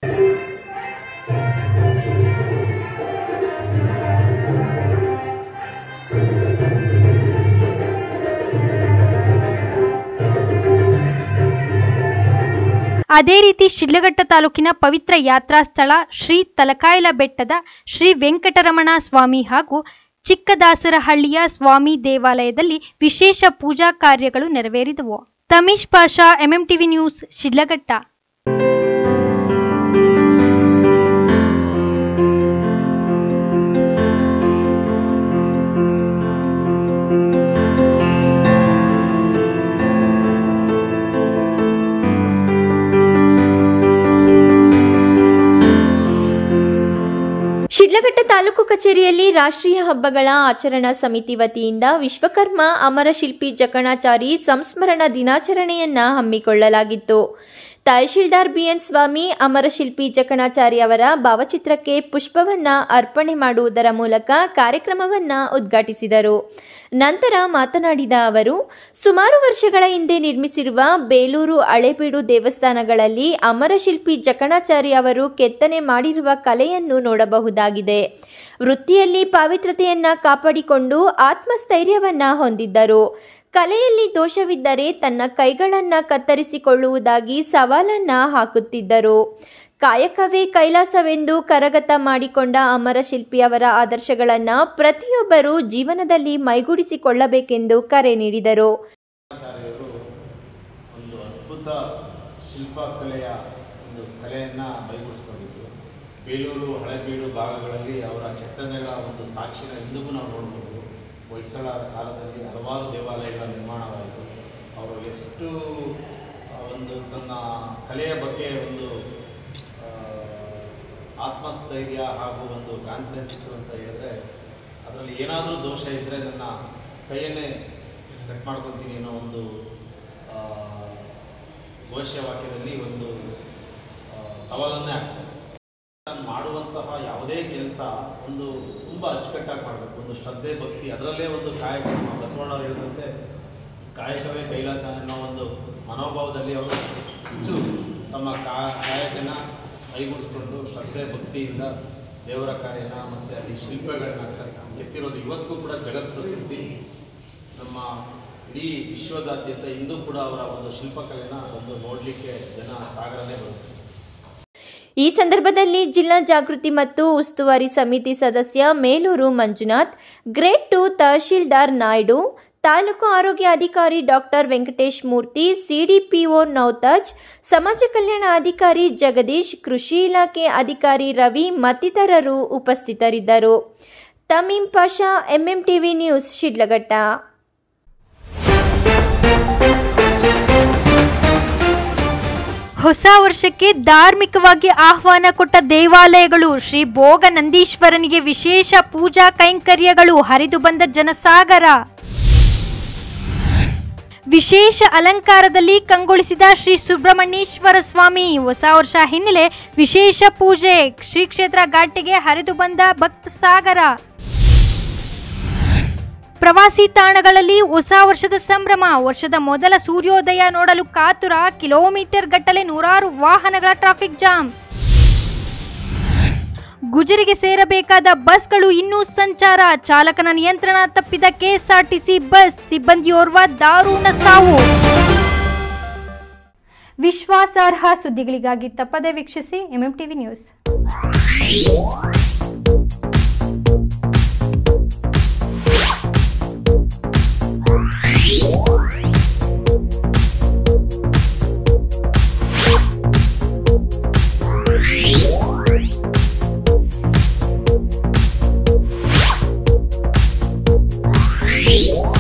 ಅದೇ ರೀತಿ ಶಿಡ್ಲಘಟ್ಟ ತಾಲೂಕಿನ ಪವಿತ್ರ ಯಾತ್ರಾ ಸ್ಥಳ ಶ್ರೀ ತಲಕಾಯಲ ಬೆಟ್ಟದ ಶ್ರೀ ವೆಂಕಟರಮಣ ಸ್ವಾಮಿ ಹಾಗೂ ಚಿಕ್ಕದಾಸರಹಳ್ಳಿಯ ಸ್ವಾಮಿ ದೇವಾಲಯದಲ್ಲಿ ವಿಶೇಷ ಪೂಜಾ ಕಾರ್ಯಗಳು ನೆರವೇರಿದವು. Tamish Pasha, MMTV news, Sidlaghatta. ಶಿಡ್ಲಘಟ್ಟ ತಾಲೂಕು ಕಚೇರಿಯಲ್ಲಿ ರಾಷ್ಟ್ರೀಯ ಹಬ್ಬಗಳ ಆಚರಣಾ ಸಮಿತಿ ವತಿಯಿಂದ ವಿಶ್ವಕರ್ಮ ಅಮರಶಿಲ್ಪಿ ಜಕಣಾಚಾರಿ ಸಂಸ್ಮರಣ ದಿನಾಚರಣೆಯನ್ನ ಹಮ್ಮಿಕೊಳ್ಳಲಾಗಿತ್ತು. ತಹಶೀಲ್ದಾರ್ ಬಿಎನ್ ಸ್ವಾಮಿ ಅಮರಶಿಲ್ಪಿ ಜಕಣಾಚಾರಿ ಅವರ ಭಾವಚಿತ್ರಕ್ಕೆ ಪುಷ್ಪವನ್ನ ಅರ್ಪಣೆ ಮಾಡುವುದರ ಮೂಲಕ ಕಾರ್ಯಕ್ರಮವನ್ನ ಉದ್ಘಾಟಿಸಿದರು. ನಂತರ ಮಾತನಾಡಿದ ಅವರು, ಸುಮಾರು ವರ್ಷಗಳ ಹಿಂದೆ ನಿರ್ಮಿಸಿರುವ ಬೇಲೂರು ಹಳೇಬೀಡು ದೇವಸ್ಥಾನಗಳಲ್ಲಿ ಅಮರಶಿಲ್ಪಿ ಜಕಣಾಚಾರಿ ಅವರು ಕೆತ್ತನೆ ಮಾಡಿರುವ ಕಲೆಯನ್ನು ನೋಡಬಹುದಾಗಿದೆ. ವೃತ್ತಿಯಲ್ಲಿ ಪಾವಿತ್ರತೆಯನ್ನ ಕಾಪಾಡಿಕೊಂಡು ಆತ್ಮಸ್ಥೈರ್ಯವನ್ನ ಹೊಂದಿದ್ದರು. ಕಲೆಯಲ್ಲಿ ದೋಷವಿದ್ದರೆ ತನ್ನ ಕೈಗಳನ್ನ ಕತ್ತರಿಸಿಕೊಳ್ಳುವುದಾಗಿ ಸವಾಲನ್ನ ಹಾಕುತ್ತಿದ್ದರು. ಕಾಯಕವೇ ಕೈಲಾಸವೆಂದು ಕರಗತ ಮಾಡಿಕೊಂಡ ಅಮರಶಿಲ್ಪಿಯವರ ಆದರ್ಶಗಳನ್ನು ಪ್ರತಿಯೊಬ್ಬರೂ ಜೀವನದಲ್ಲಿ ಮೈಗೂಡಿಸಿಕೊಳ್ಳಬೇಕೆಂದು ಕರೆ ನೀಡಿದರು. ಒಂದು ಅದ್ಭುತ ಶಿಲ್ಪಕಲೆಯ ಒಂದು ಕಲೆಯನ್ನು ಮೈಗೂಡಿಸಿಕೊಂಡಿದ್ದು ಬೇಲೂರು ಹಳೇಬೀಡು ಭಾಗಗಳಲ್ಲಿ ಅವರ ಕೆತ್ತನೆಗಳ ಒಂದು ಸಾಕ್ಷಿನ ಇಂದಿಗೂ ನಾವು ನೋಡಬಹುದು. ಹೊಯ್ಸಳರ ಕಾಲದಲ್ಲಿ ಹಲವಾರು ದೇವಾಲಯಗಳ ನಿರ್ಮಾಣವಾಯಿತು. ಅವರು ಎಷ್ಟು ಒಂದು ತನ್ನ ಕಲೆಯ ಬಗ್ಗೆ ಒಂದು ಆತ್ಮಸ್ಥೈರ್ಯ ಹಾಗೂ ಒಂದು ಕಾನ್ಫಿಡೆನ್ಸ್ ಇತ್ತು ಅಂತ ಹೇಳಿದ್ರೆ, ಅದರಲ್ಲಿ ಏನಾದರೂ ದೋಷ ಇದ್ದರೆ ನನ್ನ ಕೈಯನ್ನೇ ಕಟ್ ಮಾಡ್ಕೊತೀನಿ ಅನ್ನೋ ಒಂದು ಘೋಷವಾಕ್ಯದಲ್ಲಿ ಒಂದು ಸವಾಲನ್ನೇ ಆಗ್ತದೆ. ನಾನು ಮಾಡುವಂತಹ ಯಾವುದೇ ಕೆಲಸ ಒಂದು ತುಂಬ ಅಚ್ಚುಕಟ್ಟಾಗಿ ಮಾಡಬೇಕು, ಒಂದು ಶ್ರದ್ಧೆ ಭಕ್ತಿ, ಅದರಲ್ಲೇ ಒಂದು ಕಾಯಕ. ನಮ್ಮ ಬಸವಣ್ಣವ್ರು ಹೇಳಿದಂತೆ ಕಾಯಕವೇ ಕೈಲಾಸ ಅನ್ನೋ ಒಂದು ಮನೋಭಾವದಲ್ಲಿ ಅವರು ಹೆಚ್ಚು ತಮ್ಮ ಕಾಯಕನ ಕೈಗೂಡಿಸ್ಕೊಂಡು ಶ್ರದ್ಧೆ ಭಕ್ತಿಯಿಂದ ದೇವರ ಕಾರ್ಯನ ಮತ್ತು ಅಲ್ಲಿ ಶಿಲ್ಪಗಳನ್ನ ಕೆತ್ತಿರೋದು ಇವತ್ತಿಗೂ ಕೂಡ ಜಗತ್ ಪ್ರಸಿದ್ಧಿ. ನಮ್ಮ ಇಡೀ ವಿಶ್ವದಾದ್ಯಂತ ಇಂದು ಕೂಡ ಅವರ ಒಂದು ಶಿಲ್ಪಕಲೆನ ಒಂದು ನೋಡಲಿಕ್ಕೆ ಜನ ಸಾಗರನೇ ಬರುತ್ತೆ. ಈ ಸಂದರ್ಭದಲ್ಲಿ ಜಿಲ್ಲಾ ಜಾಗೃತಿ ಮತ್ತು ಉಸ್ತುವಾರಿ ಸಮಿತಿ ಸದಸ್ಯ ಮೇಲೂರು ಮಂಜುನಾಥ್, ಗ್ರೇಡ್ ಟು ತಹಶೀಲ್ದಾರ್ ನಾಯ್ಡು, ತಾಲೂಕು ಆರೋಗ್ಯ ಅಧಿಕಾರಿ ಡಾಕ್ಟರ್ ವೆಂಕಟೇಶ್ ಮೂರ್ತಿ, ಸಿಡಿಪಿಒ ನೌತಾಜ್, ಸಮಾಜ ಕಲ್ಯಾಣ ಅಧಿಕಾರಿ ಜಗದೀಶ್, ಕೃಷಿ ಇಲಾಖೆ ಅಧಿಕಾರಿ ರವಿ ಮತ್ತಿತರರು ಉಪಸ್ಥಿತರಿದ್ದರು. Tameem Pasha, MMTV news, Sidlaghatta. ಹೊಸ ವರ್ಷಕ್ಕೆ ಧಾರ್ಮಿಕವಾಗಿ ಆಹ್ವಾನ ಕೊಟ್ಟ ದೇವಾಲಯಗಳು. ಶ್ರೀ ಭೋಗ ನಂದೀಶ್ವರನಿಗೆ ವಿಶೇಷ ಪೂಜಾ ಕೈಂಕರ್ಯಗಳು. ಹರಿದು ಬಂದ ಜನಸಾಗರ. ವಿಶೇಷ ಅಲಂಕಾರದಲ್ಲಿ ಕಂಗೊಳಿಸಿದ ಶ್ರೀ ಸುಬ್ರಹ್ಮಣ್ಯೇಶ್ವರ ಸ್ವಾಮಿ. ಹೊಸ ವರ್ಷ ಹಿನ್ನೆಲೆ ವಿಶೇಷ ಪೂಜೆ. ಶ್ರೀ ಕ್ಷೇತ್ರ ಘಾಟಿಗೆ ಹರಿದು ಬಂದ ಭಕ್ತ ಸಾಗರ. ಪ್ರವಾಸಿ ತಾಣಗಳಲ್ಲಿ ಹೊಸ ವರ್ಷದ ಸಂಭ್ರಮ. ವರ್ಷದ ಮೊದಲ ಸೂರ್ಯೋದಯ ನೋಡಲು ಕಾತುರ. ಕಿಲೋಮೀಟರ್ ಗಟ್ಟಲೆ ನೂರಾರು ವಾಹನಗಳ ಟ್ರಾಫಿಕ್ ಜಾಮ್. ಗುಜರಿಗೆ ಸೇರಬೇಕಾದ ಬಸ್ಗಳು ಇನ್ನೂ ಸಂಚಾರ. ಚಾಲಕನ ನಿಯಂತ್ರಣ ತಪ್ಪಿದ ಕೆಎಸ್ಆರ್ಟಿಸಿ ಬಸ್. ಸಿಬ್ಬಂದಿಯೋರ್ವ ದಾರುಣ ಸಾವು. ವಿಶ್ವಾಸಾರ್ಹ ಸುದ್ದಿಗಳಿಗಾಗಿ ತಪ್ಪದೆ ವೀಕ್ಷಿಸಿ ಎಂಎಂ ಟಿವಿ ನ್ಯೂಸ್. Yeah.